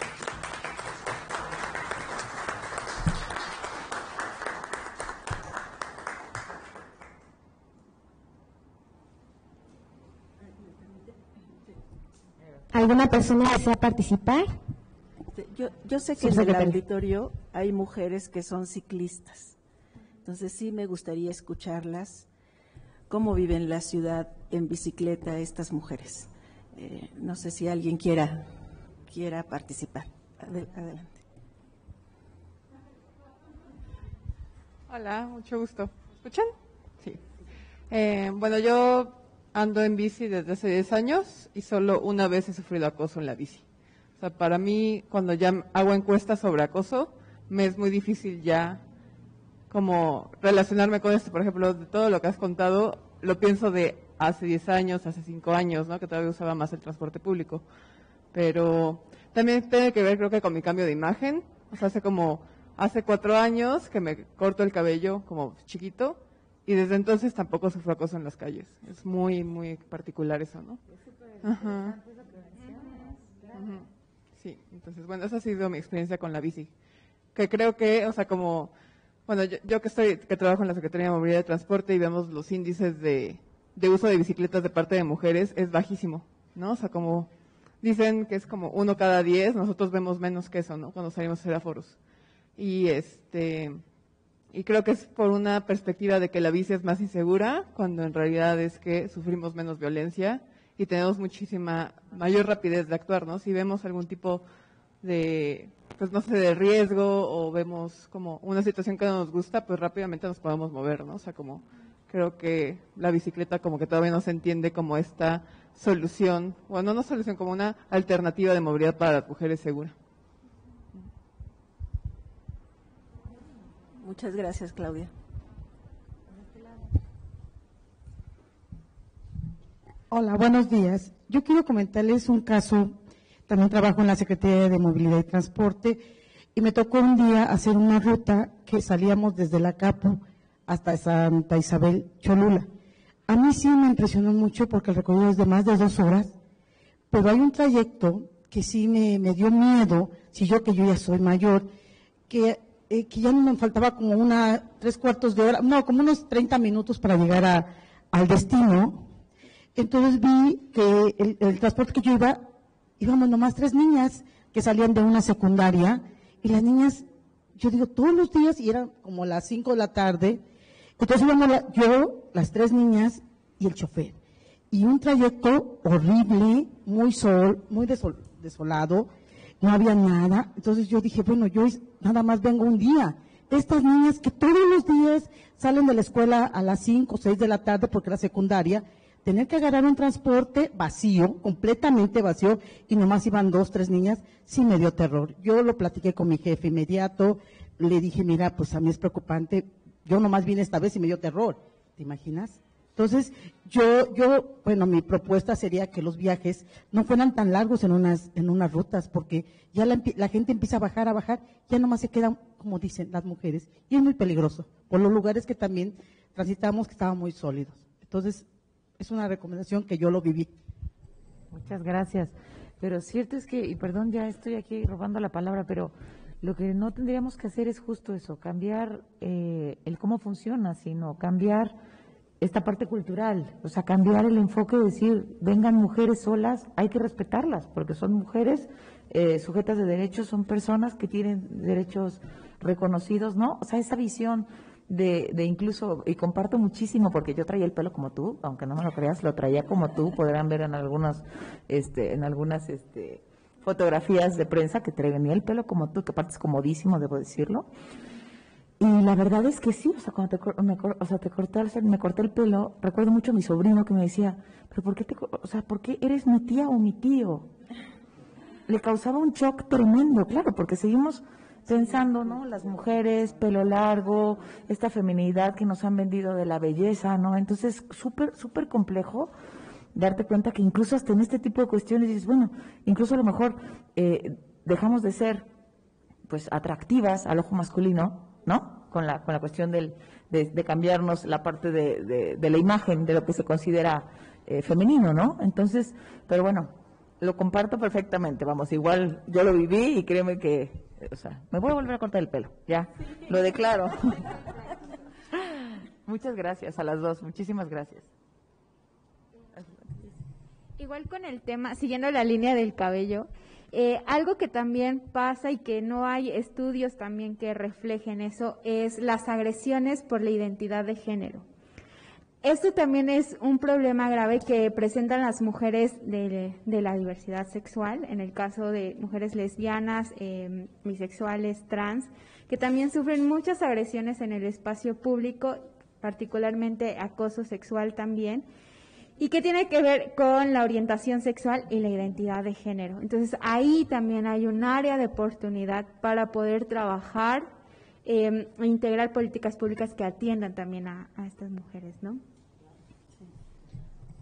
¿Alguna persona desea participar? Yo sé que en el auditorio hay mujeres que son ciclistas, entonces sí me gustaría escucharlas, cómo viven la ciudad en bicicleta estas mujeres. No sé si alguien quiera participar. Adelante. Hola, mucho gusto. ¿Me escuchan? Sí. Bueno, yo ando en bici desde hace 10 años y solo una vez he sufrido acoso en la bici. O sea, para mí, cuando ya hago encuestas sobre acoso, me es muy difícil ya como relacionarme con esto. Por ejemplo, de todo lo que has contado, lo pienso de hace 10 años, hace 5 años, ¿no? Que todavía usaba más el transporte público. Pero también tiene que ver, creo que con mi cambio de imagen. O sea, hace 4 años que me corto el cabello como chiquito y desde entonces tampoco sufro acoso en las calles. Es muy, muy particular eso, ¿no? Ajá. Ujú. Sí, entonces, bueno, esa ha sido mi experiencia con la bici. Que creo que, o sea, como, bueno, yo que trabajo en la Secretaría de Movilidad y Transporte y vemos los índices de uso de bicicletas de parte de mujeres, es bajísimo, ¿no? O sea, como dicen que es como 1 cada 10, nosotros vemos menos que eso, ¿no? Cuando salimos a semáforos. Y y creo que es por una perspectiva de que la bici es más insegura, cuando en realidad es que sufrimos menos violencia y tenemos muchísima mayor rapidez de actuar, ¿no? Si vemos algún tipo de, pues no sé, de riesgo o vemos como una situación que no nos gusta, pues rápidamente nos podemos mover, ¿no? O sea, como creo que la bicicleta como que todavía no se entiende como esta solución, bueno, no solución, como una alternativa de movilidad para las mujeres segura. Muchas gracias, Claudia. Hola, buenos días. Yo quiero comentarles un caso. También trabajo en la Secretaría de Movilidad y Transporte y me tocó un día hacer una ruta que salíamos desde la Capu hasta Santa Isabel, Cholula. A mí sí me impresionó mucho porque el recorrido es de más de 2 horas, pero hay un trayecto que sí me dio miedo, que yo ya soy mayor, que ya no me faltaba como 3/4 de hora, no, como unos 30 minutos para llegar al destino. Entonces vi que el transporte que yo íbamos nomás 3 niñas que salían de una secundaria, y las niñas, yo digo, todos los días, y eran como las 5 de la tarde, entonces íbamos yo, las 3 niñas y el chofer. Y un trayecto horrible, muy desolado, no había nada. Entonces yo dije, bueno, yo nada más vengo un día. Estas niñas que todos los días salen de la escuela a las 5 o 6 de la tarde porque era secundaria, tener que agarrar un transporte vacío, completamente vacío, y nomás iban 2, 3 niñas, sí me dio terror. Yo lo platiqué con mi jefe inmediato, le dije, mira, pues a mí es preocupante, yo nomás vine esta vez y me dio terror, ¿te imaginas? Entonces, bueno, mi propuesta sería que los viajes no fueran tan largos en unas rutas, porque ya la gente empieza a bajar, ya nomás se quedan, como dicen las mujeres, y es muy peligroso, por los lugares que también transitamos que estaban muy sólidos. Entonces, es una recomendación que yo lo viví. Muchas gracias. Pero cierto es que, y perdón, ya estoy aquí robando la palabra, pero lo que no tendríamos que hacer es justo eso, cambiar el cómo funciona, sino cambiar esta parte cultural, o sea, cambiar el enfoque de decir, vengan mujeres solas, hay que respetarlas, porque son mujeres sujetas de derechos, son personas que tienen derechos reconocidos, ¿no? O sea, esa visión de incluso, y comparto muchísimo, porque yo traía el pelo como tú, aunque no me lo creas, lo traía como tú, podrán ver en algunas fotografías de prensa que traía el pelo como tú, que aparte es comodísimo, debo decirlo. Y la verdad es que sí, o sea, cuando me corté el pelo, recuerdo mucho a mi sobrino que me decía, pero ¿por qué eres mi tía o mi tío? Le causaba un shock tremendo, claro, porque seguimos pensando, ¿no? Las mujeres, pelo largo, esta feminidad que nos han vendido de la belleza, ¿no? Entonces, súper complejo darte cuenta que incluso hasta en este tipo de cuestiones dices, bueno, incluso a lo mejor dejamos de ser, pues, atractivas al ojo masculino, ¿no? Con la cuestión de cambiarnos la parte de la imagen de lo que se considera femenino, ¿no? Entonces, pero bueno, lo comparto perfectamente, vamos, igual yo lo viví y créeme que, o sea, me voy a volver a cortar el pelo, ya, lo declaro. Muchas gracias a las dos, muchísimas gracias. Igual con el tema, siguiendo la línea del cabello, algo que también pasa y que no hay estudios también que reflejen eso es las agresiones por la identidad de género. Esto también es un problema grave que presentan las mujeres de la diversidad sexual, en el caso de mujeres lesbianas, bisexuales, trans, que también sufren muchas agresiones en el espacio público, particularmente acoso sexual también, y que tiene que ver con la orientación sexual y la identidad de género. Entonces, ahí también hay un área de oportunidad para poder trabajar e integrar políticas públicas que atiendan también a estas mujeres, ¿no?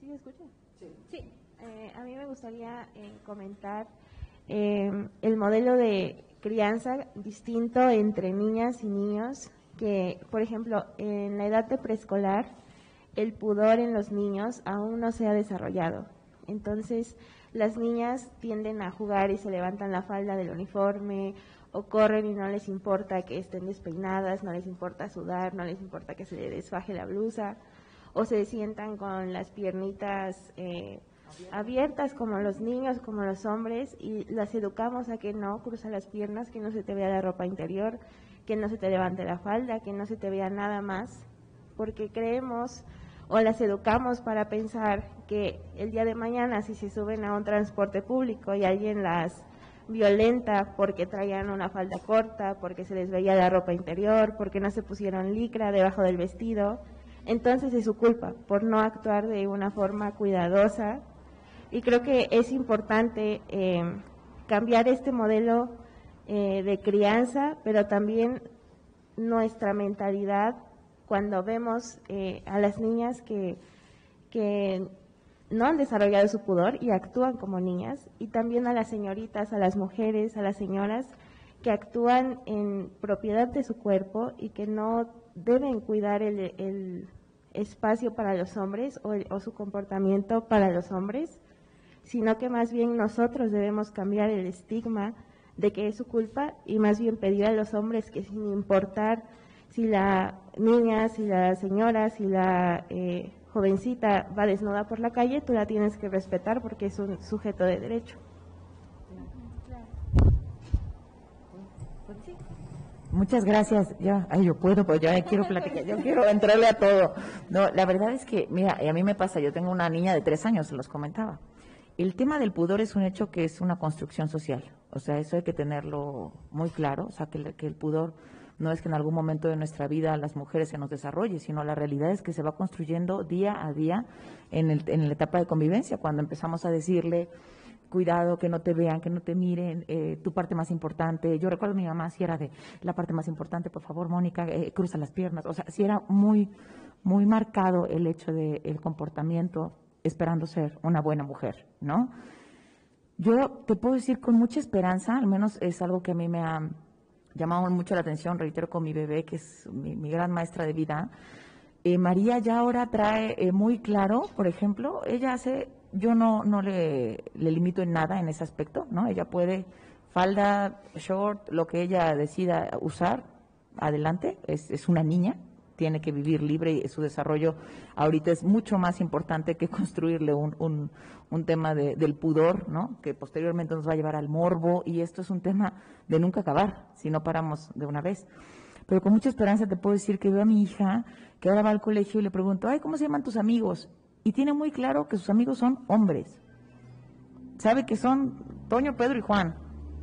¿Sí me escucha? Sí. A mí me gustaría comentar el modelo de crianza distinto entre niñas y niños, que, por ejemplo, en la edad de preescolar, el pudor en los niños aún no se ha desarrollado. Entonces, las niñas tienden a jugar y se levantan la falda del uniforme, o corren y no les importa que estén despeinadas, no les importa sudar, no les importa que se les desfaje la blusa, o se sientan con las piernitas abiertas como los niños, como los hombres, y las educamos a que no cruza las piernas, que no se te vea la ropa interior, que no se te levante la falda, que no se te vea nada más, porque creemos o las educamos para pensar que el día de mañana, si se suben a un transporte público y alguien las violenta porque traían una falda corta, porque se les veía la ropa interior, porque no se pusieron licra debajo del vestido, entonces es su culpa por no actuar de una forma cuidadosa. Y creo que es importante cambiar este modelo de crianza, pero también nuestra mentalidad cuando vemos a las niñas que no han desarrollado su pudor y actúan como niñas, y también a las señoritas, a las mujeres, a las señoras que actúan en propiedad de su cuerpo y que no deben cuidar el espacio para los hombres o su comportamiento para los hombres, sino que más bien nosotros debemos cambiar el estigma de que es su culpa y más bien pedir a los hombres que, sin importar si la niña, si la señora, si la jovencita va desnuda por la calle, tú la tienes que respetar porque es un sujeto de derecho. Muchas gracias. Yo puedo, pues ya quiero platicar, yo quiero entrarle a todo. No, la verdad es que, mira, a mí me pasa, yo tengo una niña de 3 años, se los comentaba. El tema del pudor es un hecho que es una construcción social, o sea, eso hay que tenerlo muy claro, o sea, que el pudor no es que en algún momento de nuestra vida las mujeres se nos desarrolle, sino la realidad es que se va construyendo día a día en la etapa de convivencia, cuando empezamos a decirle, cuidado, que no te vean, que no te miren, tu parte más importante. Yo recuerdo a mi mamá, si era de la parte más importante, por favor, Mónica, cruza las piernas, o sea, si era muy, muy marcado el hecho del comportamiento esperando ser una buena mujer, ¿no? Yo te puedo decir con mucha esperanza, al menos es algo que a mí me ha llamado mucho la atención, reitero, con mi bebé, que es mi gran maestra de vida. María ya ahora trae muy claro, por ejemplo, ella hace, yo no le limito en nada en ese aspecto, ¿no? Ella puede falda, short, lo que ella decida usar, adelante, es una niña, tiene que vivir libre y su desarrollo ahorita es mucho más importante que construirle un tema del pudor, ¿no? Que posteriormente nos va a llevar al morbo, y esto es un tema de nunca acabar si no paramos de una vez. Pero con mucha esperanza te puedo decir que veo a mi hija que ahora va al colegio y le pregunto, ay, ¿cómo se llaman tus amigos? Y tiene muy claro que sus amigos son hombres. Sabe que son Toño, Pedro y Juan.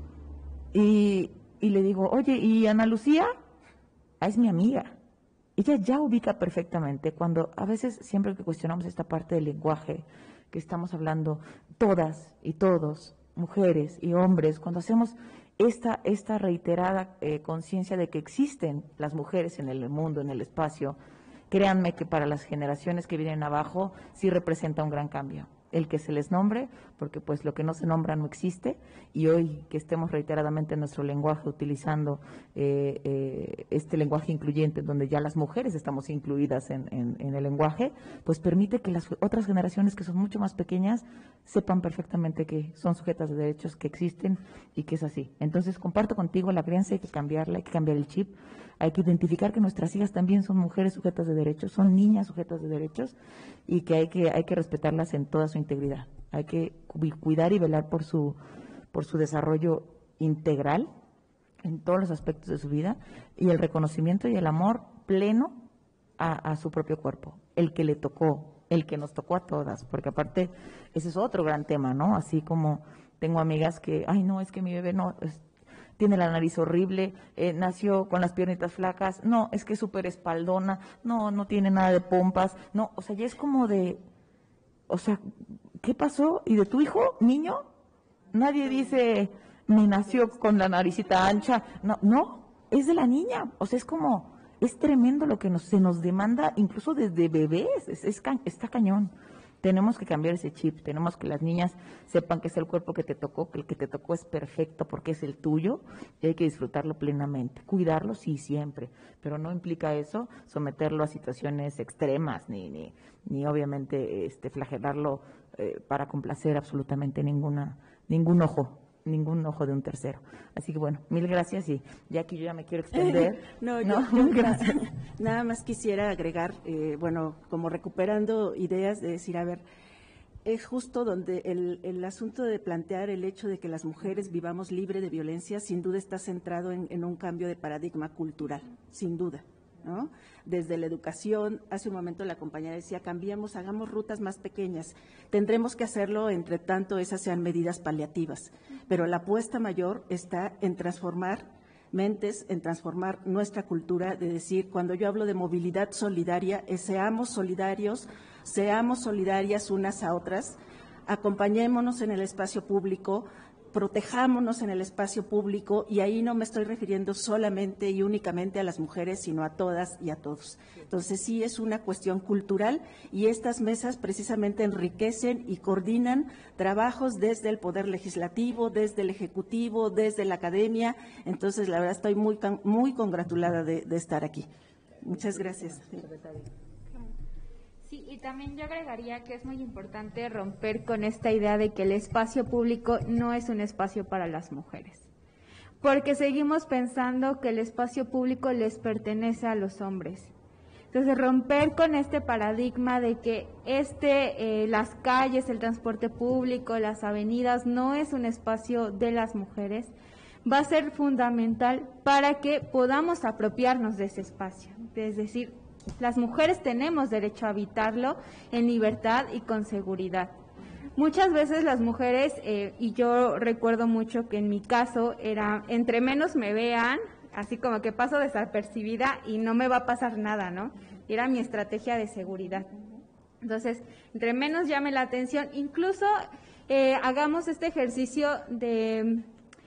Y le digo, oye, ¿y Ana Lucía? Ah, es mi amiga. Ella ya ubica perfectamente cuando a veces, siempre que cuestionamos esta parte del lenguaje, que estamos hablando todas y todos, mujeres y hombres, cuando hacemos esta reiterada conciencia de que existen las mujeres en el mundo, en el espacio, créanme que para las generaciones que vienen abajo sí representa un gran cambio. El que se les nombre, porque pues lo que no se nombra no existe, y hoy que estemos reiteradamente en nuestro lenguaje utilizando este lenguaje incluyente, donde ya las mujeres estamos incluidas en el lenguaje, pues permite que las otras generaciones que son mucho más pequeñas sepan perfectamente que son sujetas de derechos, que existen y que es así. Entonces comparto contigo, la crianza hay que cambiarla, hay que cambiar el chip, hay que identificar que nuestras hijas también son mujeres sujetas de derechos, son niñas sujetas de derechos, y que hay que respetarlas en toda su integridad. Hay que cuidar y velar por su desarrollo integral en todos los aspectos de su vida, y el reconocimiento y el amor pleno a su propio cuerpo, el que le tocó, el que nos tocó a todas, porque aparte ese es otro gran tema, ¿no? Así como tengo amigas que, ay no, es que mi bebé no, tiene la nariz horrible, nació con las piernitas flacas, no, es que es súper espaldona, no tiene nada de pompas, no, o sea, ya es como de, o sea, ¿qué pasó? ¿Y de tu hijo, niño? Nadie dice, me nació con la naricita ancha, no, es de la niña, o sea, es como, es tremendo lo que se nos demanda, incluso desde bebés, está cañón. Tenemos que cambiar ese chip, tenemos que las niñas sepan que es el cuerpo que te tocó, que el que te tocó es perfecto porque es el tuyo y hay que disfrutarlo plenamente. Cuidarlo, sí, siempre, pero no implica eso someterlo a situaciones extremas ni obviamente flagelarlo para complacer absolutamente ningún ojo de un tercero. Así que bueno, mil gracias y ya aquí yo ya me quiero extender. Gracias. Nada más quisiera agregar, como recuperando ideas de decir, a ver, es justo donde el asunto de plantear el hecho de que las mujeres vivamos libre de violencia, sin duda está centrado en un cambio de paradigma cultural, sin duda, ¿no? Desde la educación, hace un momento la compañera decía, cambiemos, hagamos rutas más pequeñas. Tendremos que hacerlo, entre tanto esas sean medidas paliativas, pero la apuesta mayor está en transformar mentes, en transformar nuestra cultura, de decir, cuando yo hablo de movilidad solidaria, seamos solidarios, seamos solidarias unas a otras, acompañémonos en el espacio público, protejámonos en el espacio público, y ahí no me estoy refiriendo solamente y únicamente a las mujeres, sino a todas y a todos. Entonces sí es una cuestión cultural y estas mesas precisamente enriquecen y coordinan trabajos desde el Poder Legislativo, desde el Ejecutivo, desde la academia. Entonces la verdad estoy muy congratulada de estar aquí. Muchas gracias. Sí, y también yo agregaría que es muy importante romper con esta idea de que el espacio público no es un espacio para las mujeres, porque seguimos pensando que el espacio público les pertenece a los hombres. Entonces, romper con este paradigma de que las calles, el transporte público, las avenidas no es un espacio de las mujeres, va a ser fundamental para que podamos apropiarnos de ese espacio, es decir, las mujeres tenemos derecho a habitarlo en libertad y con seguridad. Muchas veces las mujeres, y yo recuerdo mucho que en mi caso era, entre menos me vean, así como que paso desapercibida y no me va a pasar nada, ¿no? Era mi estrategia de seguridad. Entonces, entre menos llame la atención, incluso hagamos este ejercicio de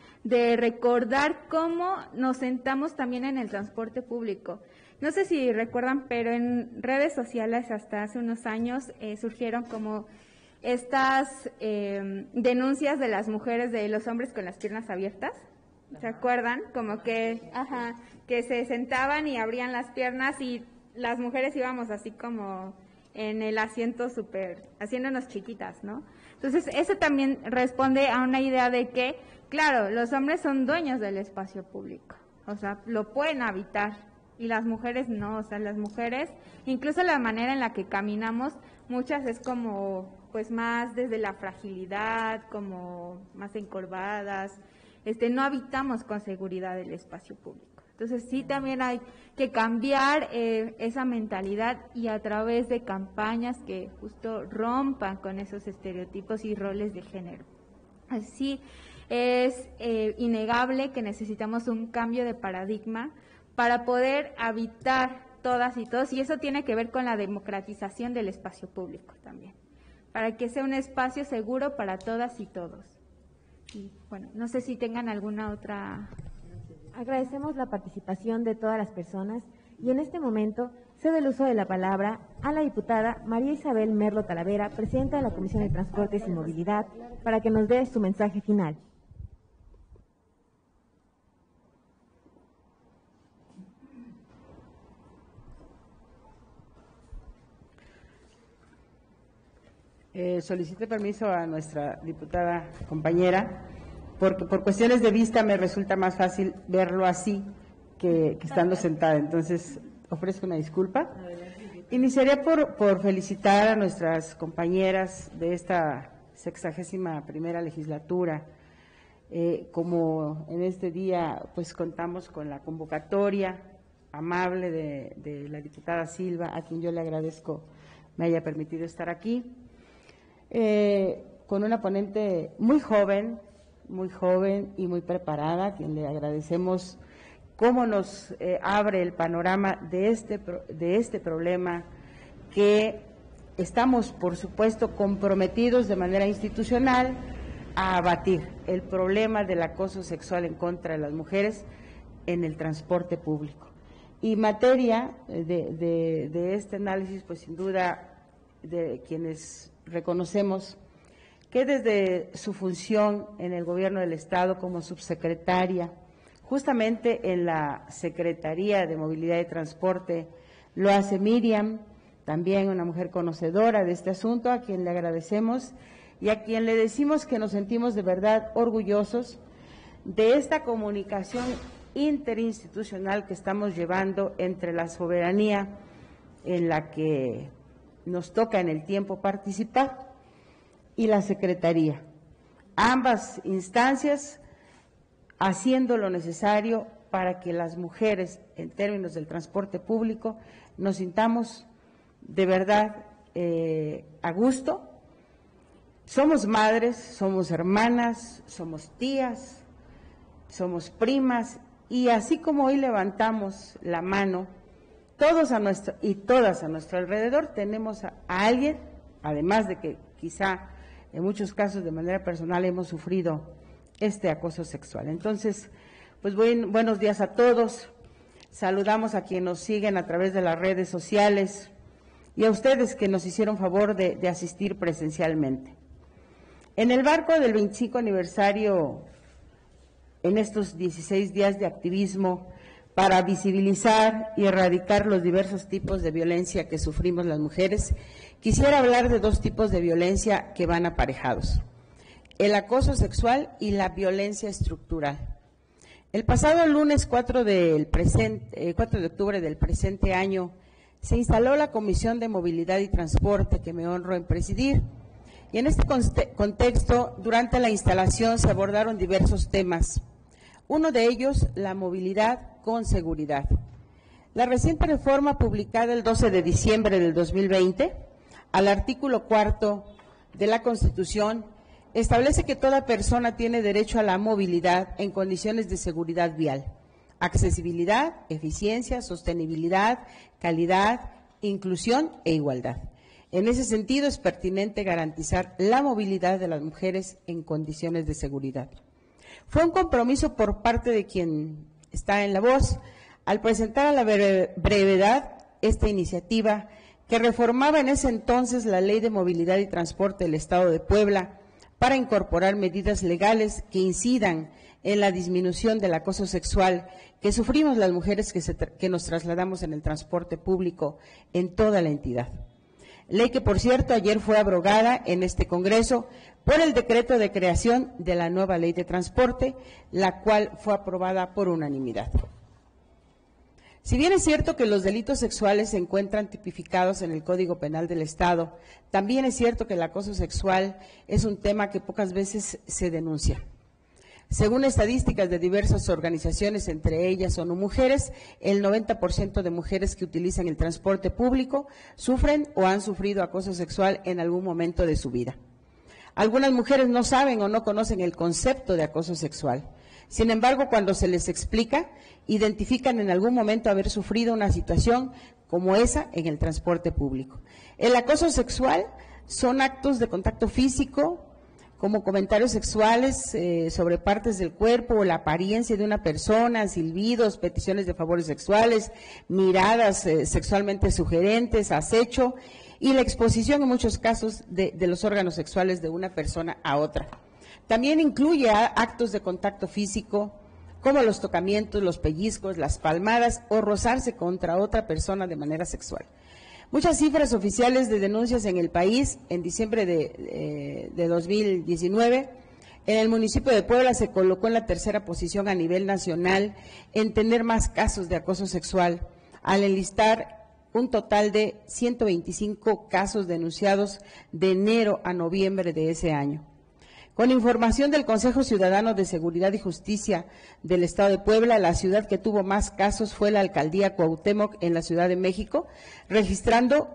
recordar cómo nos sentamos también en el transporte público. No sé si recuerdan, pero en redes sociales hasta hace unos años surgieron como estas denuncias de las mujeres de los hombres con las piernas abiertas. ¿Se acuerdan? Como que se sentaban y abrían las piernas y las mujeres íbamos así como en el asiento haciéndonos chiquitas, ¿no? Entonces, eso también responde a una idea de que, claro, los hombres son dueños del espacio público, o sea, lo pueden habitar. Y las mujeres no, o sea, las mujeres, incluso la manera en la que caminamos, muchas es como, pues más desde la fragilidad, como más encorvadas, no habitamos con seguridad el espacio público. Entonces sí también hay que cambiar esa mentalidad y a través de campañas que justo rompan con esos estereotipos y roles de género. Así es innegable que necesitamos un cambio de paradigma para poder habitar todas y todos, y eso tiene que ver con la democratización del espacio público también, para que sea un espacio seguro para todas y todos. Y bueno, no sé si tengan alguna otra. Agradecemos la participación de todas las personas y en este momento cedo el uso de la palabra a la diputada María Isabel Merlo Talavera, presidenta de la Comisión de Transportes y Movilidad, para que nos dé su mensaje final. Solicito permiso a nuestra diputada compañera, porque por cuestiones de vista me resulta más fácil verlo así que estando sentada. Entonces, ofrezco una disculpa. Iniciaría por felicitar a nuestras compañeras de esta 61ª legislatura. Como en este día, pues contamos con la convocatoria amable de la diputada Silva, a quien yo le agradezco me haya permitido estar aquí. Con una ponente muy joven y muy preparada, a quien le agradecemos cómo nos abre el panorama de este problema que estamos, por supuesto, comprometidos de manera institucional a abatir, el problema del acoso sexual en contra de las mujeres en el transporte público. Y materia de este análisis, pues sin duda, de quienes reconocemos que desde su función en el Gobierno del Estado como subsecretaria, justamente en la Secretaría de Movilidad y Transporte, lo hace Miriam, también una mujer conocedora de este asunto, a quien le agradecemos y a quien le decimos que nos sentimos de verdad orgullosos de esta comunicación interinstitucional que estamos llevando entre la soberanía en la que nos toca en el tiempo participar y la Secretaría. Ambas instancias haciendo lo necesario para que las mujeres, en términos del transporte público, nos sintamos de verdad a gusto. Somos madres, somos hermanas, somos tías, somos primas, y así como hoy levantamos la mano, todos y todas a nuestro alrededor tenemos a alguien, además de que quizá en muchos casos de manera personal hemos sufrido este acoso sexual. Entonces, pues buenos días a todos, saludamos a quienes nos siguen a través de las redes sociales y a ustedes que nos hicieron favor de asistir presencialmente. En el marco del 25 aniversario, en estos 16 días de activismo para visibilizar y erradicar los diversos tipos de violencia que sufrimos las mujeres, quisiera hablar de dos tipos de violencia que van aparejados: el acoso sexual y la violencia estructural. El pasado lunes 4 de octubre del presente año se instaló la Comisión de Movilidad y Transporte, que me honro en presidir, y en este contexto, durante la instalación se abordaron diversos temas. Uno de ellos, la movilidad con seguridad. La reciente reforma publicada el 12 de diciembre del 2020, al artículo 4 de la Constitución, establece que toda persona tiene derecho a la movilidad en condiciones de seguridad vial, accesibilidad, eficiencia, sostenibilidad, calidad, inclusión e igualdad. En ese sentido, es pertinente garantizar la movilidad de las mujeres en condiciones de seguridad. Fue un compromiso por parte de quien está en la voz al presentar a la brevedad esta iniciativa que reformaba en ese entonces la Ley de Movilidad y Transporte del Estado de Puebla para incorporar medidas legales que incidan en la disminución del acoso sexual que sufrimos las mujeres que nos trasladamos en el transporte público en toda la entidad. Ley que, por cierto, ayer fue abrogada en este Congreso por el decreto de creación de la nueva Ley de Transporte, la cual fue aprobada por unanimidad. Si bien es cierto que los delitos sexuales se encuentran tipificados en el Código Penal del Estado, también es cierto que el acoso sexual es un tema que pocas veces se denuncia. Según estadísticas de diversas organizaciones, entre ellas ONU Mujeres, el 90% de mujeres que utilizan el transporte público sufren o han sufrido acoso sexual en algún momento de su vida. Algunas mujeres no saben o no conocen el concepto de acoso sexual. Sin embargo, cuando se les explica, identifican en algún momento haber sufrido una situación como esa en el transporte público. El acoso sexual son actos de contacto físico, como comentarios sexuales sobre partes del cuerpo o la apariencia de una persona, silbidos, peticiones de favores sexuales, miradas sexualmente sugerentes, acecho y la exposición en muchos casos de los órganos sexuales de una persona a otra. También incluye actos de contacto físico, como los tocamientos, los pellizcos, las palmadas o rozarse contra otra persona de manera sexual. Muchas cifras oficiales de denuncias en el país. En diciembre de 2019, en el municipio de Puebla se colocó en la tercera posición a nivel nacional en tener más casos de acoso sexual, al enlistar un total de 125 casos denunciados de enero a noviembre de ese año. Con información del Consejo Ciudadano de Seguridad y Justicia del Estado de Puebla, la ciudad que tuvo más casos fue la Alcaldía Cuauhtémoc en la Ciudad de México, registrando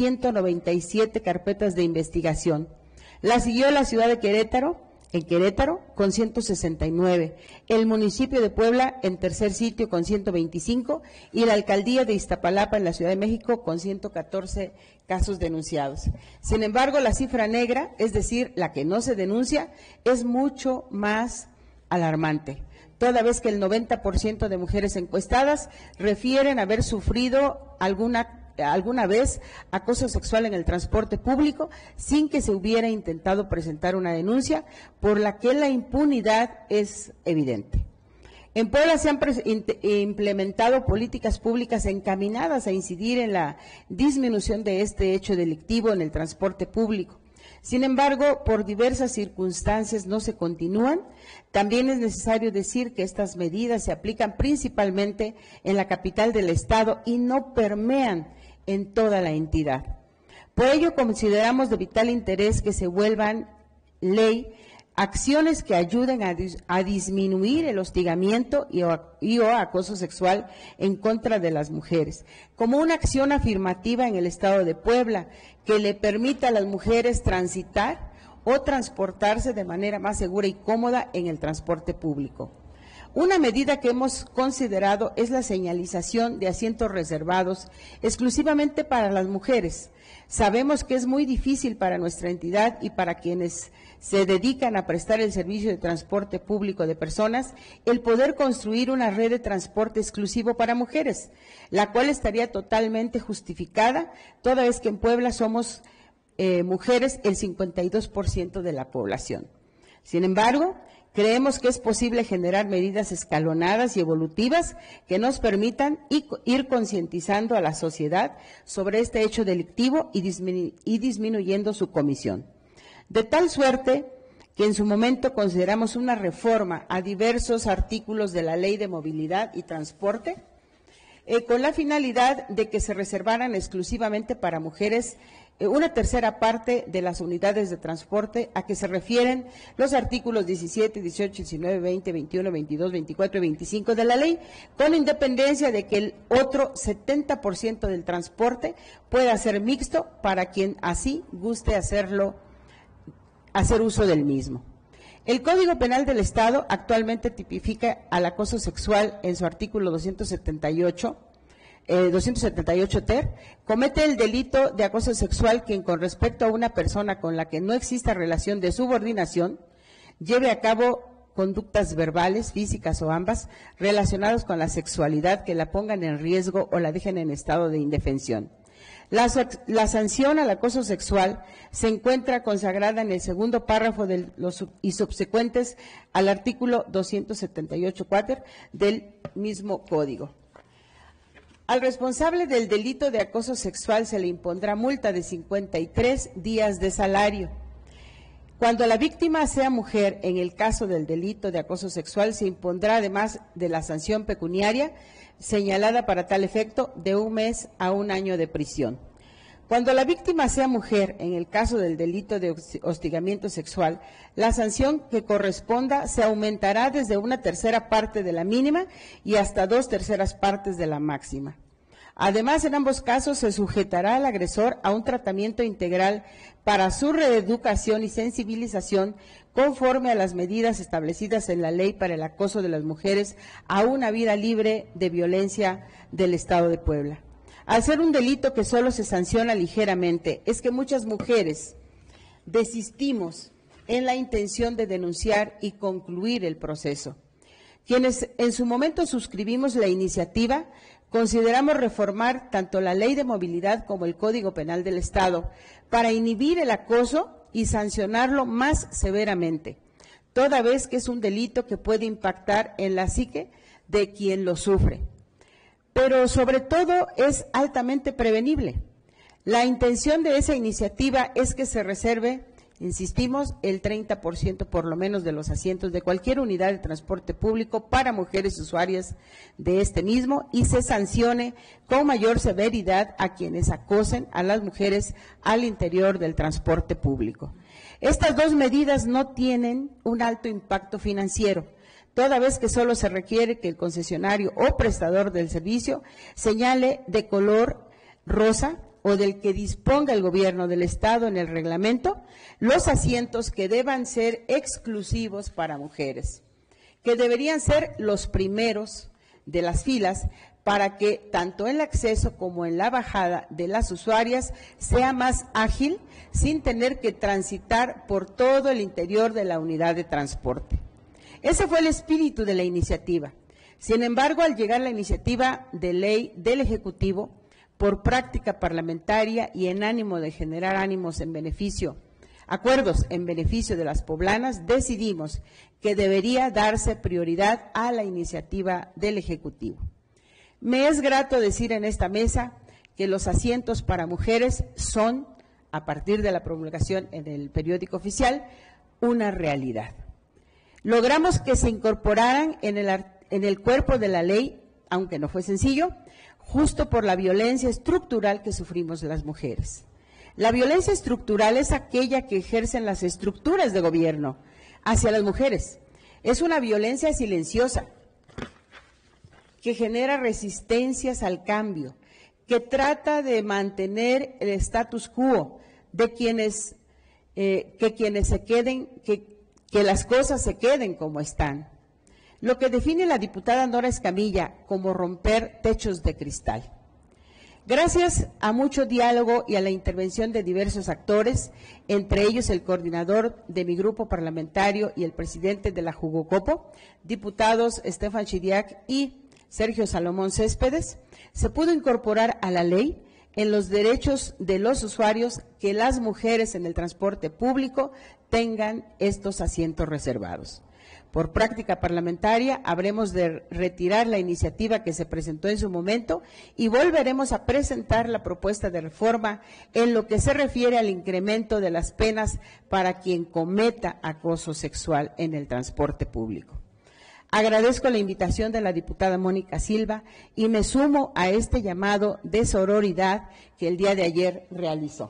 197 carpetas de investigación. La siguió la ciudad de Querétaro, con 169, el municipio de Puebla en tercer sitio con 125 y la Alcaldía de Iztapalapa en la Ciudad de México con 114 casos denunciados. Sin embargo, la cifra negra, es decir, la que no se denuncia, es mucho más alarmante, toda vez que el 90% de mujeres encuestadas refieren haber sufrido algún alguna vez acoso sexual en el transporte público sin que se hubiera intentado presentar una denuncia, por la que la impunidad es evidente. En Puebla se han implementado políticas públicas encaminadas a incidir en la disminución de este hecho delictivo en el transporte público. Sin embargo, por diversas circunstancias no se continúan. También es necesario decir que estas medidas se aplican principalmente en la capital del estado y no permean en toda la entidad. Por ello, consideramos de vital interés que se vuelvan ley acciones que ayuden a disminuir el hostigamiento y o acoso sexual en contra de las mujeres, como una acción afirmativa en el estado de Puebla que le permita a las mujeres transitar o transportarse de manera más segura y cómoda en el transporte público. Una medida que hemos considerado es la señalización de asientos reservados exclusivamente para las mujeres. Sabemos que es muy difícil para nuestra entidad y para quienes se dedican a prestar el servicio de transporte público de personas el poder construir una red de transporte exclusivo para mujeres, la cual estaría totalmente justificada, toda vez que en Puebla somos mujeres el 52% de la población. Sin embargo, creemos que es posible generar medidas escalonadas y evolutivas que nos permitan ir concientizando a la sociedad sobre este hecho delictivo y disminuyendo su comisión. De tal suerte que en su momento consideramos una reforma a diversos artículos de la Ley de Movilidad y Transporte, con la finalidad de que se reservaran exclusivamente para mujeres una tercera parte de las unidades de transporte a que se refieren los artículos 17, 18, 19, 20, 21, 22, 24 y 25 de la ley, con independencia de que el otro 70% del transporte pueda ser mixto para quien así guste hacer uso del mismo. El Código Penal del Estado actualmente tipifica al acoso sexual en su artículo 278 ter, comete el delito de acoso sexual quien con respecto a una persona con la que no exista relación de subordinación lleve a cabo conductas verbales, físicas o ambas relacionadas con la sexualidad que la pongan en riesgo o la dejen en estado de indefensión. La sanción al acoso sexual se encuentra consagrada en el segundo párrafo y subsecuentes al artículo 278 quater del mismo código. Al responsable del delito de acoso sexual se le impondrá multa de 53 días de salario. Cuando la víctima sea mujer, en el caso del delito de acoso sexual, se impondrá, además de la sanción pecuniaria señalada para tal efecto, de 1 mes a 1 año de prisión. Cuando la víctima sea mujer, en el caso del delito de hostigamiento sexual, la sanción que corresponda se aumentará desde 1/3 parte de la mínima y hasta 2/3 partes de la máxima. Además, en ambos casos se sujetará al agresor a un tratamiento integral para su reeducación y sensibilización conforme a las medidas establecidas en la Ley para el Acoso de las Mujeres a una vida libre de violencia del Estado de Puebla. Al ser un delito que solo se sanciona ligeramente, es que muchas mujeres desistimos en la intención de denunciar y concluir el proceso. Quienes en su momento suscribimos la iniciativa, consideramos reformar tanto la Ley de Movilidad como el Código Penal del Estado para inhibir el acoso y sancionarlo más severamente, toda vez que es un delito que puede impactar en la psique de quien lo sufre. Pero sobre todo es altamente prevenible. La intención de esa iniciativa es que se reserve, insistimos, el 30% por lo menos de los asientos de cualquier unidad de transporte público para mujeres usuarias de este mismo y se sancione con mayor severidad a quienes acosen a las mujeres al interior del transporte público. Estas dos medidas no tienen un alto impacto financiero, toda vez que solo se requiere que el concesionario o prestador del servicio señale de color rosa o del que disponga el gobierno del Estado en el reglamento los asientos que deban ser exclusivos para mujeres, que deberían ser los primeros de las filas para que tanto en el acceso como en la bajada de las usuarias sea más ágil sin tener que transitar por todo el interior de la unidad de transporte. Ese fue el espíritu de la iniciativa. Sin embargo, al llegar la iniciativa de ley del Ejecutivo, por práctica parlamentaria y en ánimo de generar acuerdos en beneficio de las poblanas, decidimos que debería darse prioridad a la iniciativa del Ejecutivo. Me es grato decir en esta mesa que los asientos para mujeres son, a partir de la promulgación en el periódico oficial, una realidad. Logramos que se incorporaran en el cuerpo de la ley, aunque no fue sencillo, justo por la violencia estructural que sufrimos las mujeres. La violencia estructural es aquella que ejercen las estructuras de gobierno hacia las mujeres. Es una violencia silenciosa que genera resistencias al cambio, que trata de mantener el status quo, de quienes que las cosas se queden como están. Lo que define la diputada Nora Escamilla como romper techos de cristal. Gracias a mucho diálogo y a la intervención de diversos actores, entre ellos el coordinador de mi grupo parlamentario y el presidente de la Jugocopo, diputados Estefan Chidiac y Sergio Salomón Céspedes, se pudo incorporar a la ley en los derechos de los usuarios que las mujeres en el transporte público tengan estos asientos reservados. Por práctica parlamentaria, habremos de retirar la iniciativa que se presentó en su momento y volveremos a presentar la propuesta de reforma en lo que se refiere al incremento de las penas para quien cometa acoso sexual en el transporte público. Agradezco la invitación de la diputada Mónica Silva y me sumo a este llamado de sororidad que el día de ayer realizó.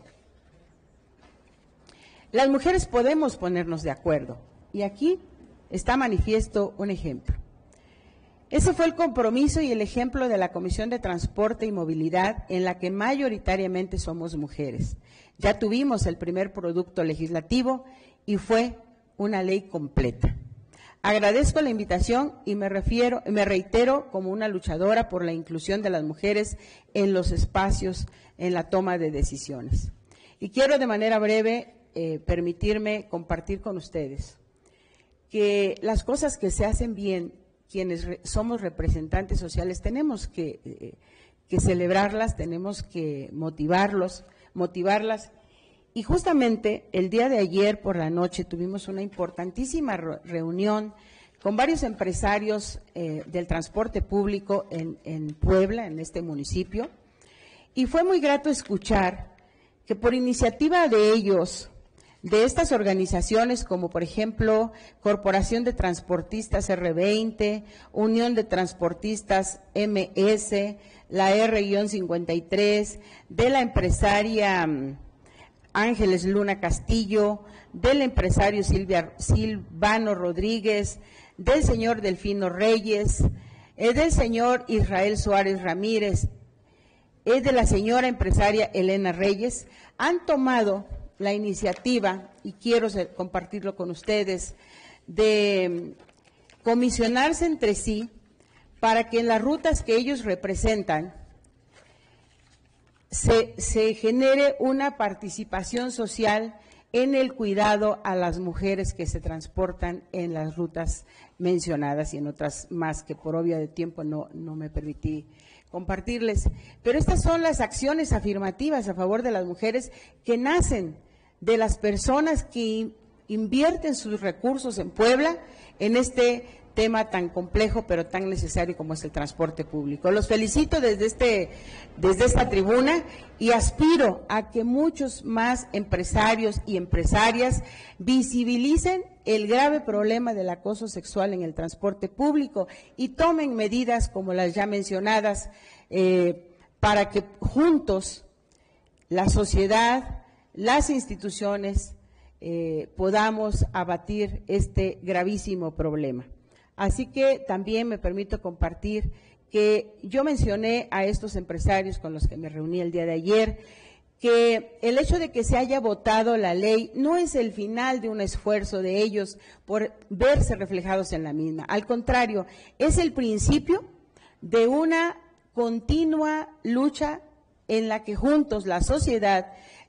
Las mujeres podemos ponernos de acuerdo y aquí está manifiesto un ejemplo. Ese fue el compromiso y el ejemplo de la Comisión de Transporte y Movilidad, en la que mayoritariamente somos mujeres. Ya tuvimos el primer producto legislativo y fue una ley completa. Agradezco la invitación y me reitero como una luchadora por la inclusión de las mujeres en los espacios en la toma de decisiones. Y quiero de manera breve permitirme compartir con ustedes que las cosas que se hacen bien, quienes somos representantes sociales, tenemos que celebrarlas, tenemos que motivarlas. Y justamente el día de ayer por la noche tuvimos una importantísima reunión con varios empresarios del transporte público en Puebla, en este municipio, y fue muy grato escuchar que por iniciativa de ellos, de estas organizaciones como por ejemplo Corporación de Transportistas R20, Unión de Transportistas MS, la R-53, de la empresaria Ángeles Luna Castillo, del empresario Silvano Rodríguez, del señor Delfino Reyes, del señor Israel Suárez Ramírez, de la señora empresaria Elena Reyes, han tomado la iniciativa, y quiero compartirlo con ustedes, de comisionarse entre sí para que en las rutas que ellos representan se genere una participación social en el cuidado a las mujeres que se transportan en las rutas mencionadas y en otras más que por obvia de tiempo no me permití compartirles. Pero estas son las acciones afirmativas a favor de las mujeres que nacen de las personas que invierten sus recursos en Puebla en este tema tan complejo pero tan necesario como es el transporte público. Los felicito desde esta tribuna y aspiro a que muchos más empresarios y empresarias visibilicen el grave problema del acoso sexual en el transporte público y tomen medidas como las ya mencionadas para que juntos la sociedad, las instituciones podamos abatir este gravísimo problema. Así que también me permito compartir que yo mencioné a estos empresarios con los que me reuní el día de ayer, que el hecho de que se haya votado la ley no es el final de un esfuerzo de ellos por verse reflejados en la misma. Al contrario, es el principio de una continua lucha en la que juntos la sociedad,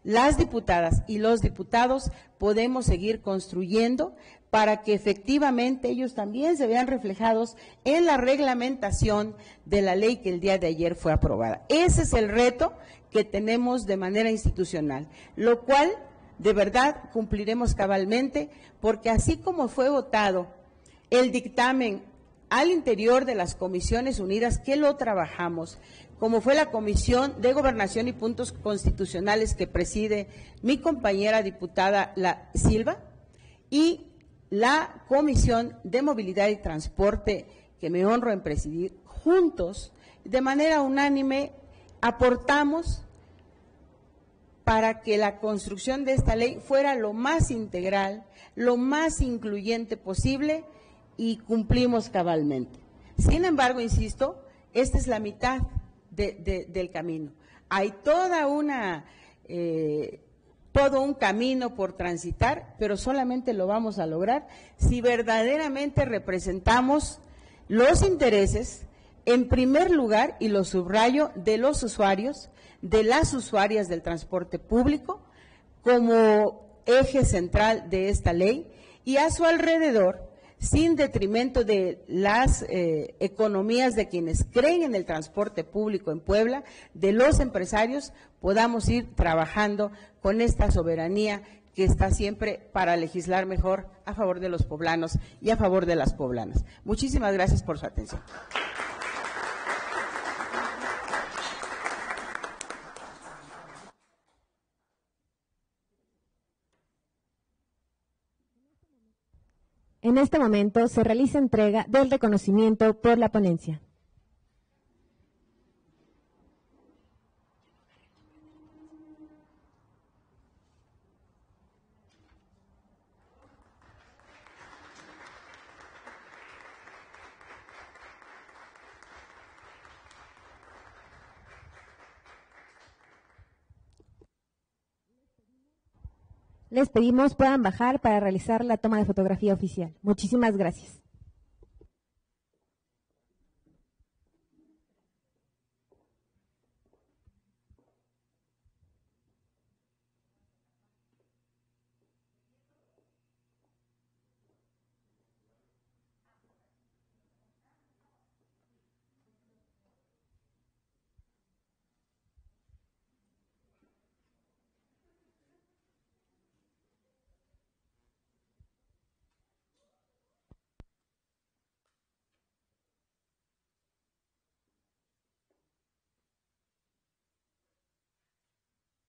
las diputadas y los diputados podemos seguir construyendo para que efectivamente ellos también se vean reflejados en la reglamentación de la ley que el día de ayer fue aprobada. Ese es el reto que tenemos de manera institucional, lo cual de verdad cumpliremos cabalmente, porque así como fue votado el dictamen al interior de las Comisiones Unidas, que lo trabajamos, como fue la Comisión de Gobernación y Puntos Constitucionales que preside mi compañera diputada La Silva, y la Comisión de Movilidad y Transporte, que me honro en presidir, juntos, de manera unánime, aportamos para que la construcción de esta ley fuera lo más integral, lo más incluyente posible, y cumplimos cabalmente. Sin embargo, insisto, esta es la mitad del camino. Hay todo un camino por transitar, pero solamente lo vamos a lograr si verdaderamente representamos los intereses, en primer lugar, y lo subrayo, de los usuarios, de las usuarias del transporte público, como eje central de esta ley, y a su alrededor, sin detrimento de las economías de quienes creen en el transporte público en Puebla, de los empresarios, podamos ir trabajando con esta soberanía que está siempre para legislar mejor a favor de los poblanos y a favor de las poblanas. Muchísimas gracias por su atención. En este momento se realiza entrega del reconocimiento por la ponencia. Les pedimos puedan bajar para realizar la toma de fotografía oficial. Muchísimas gracias.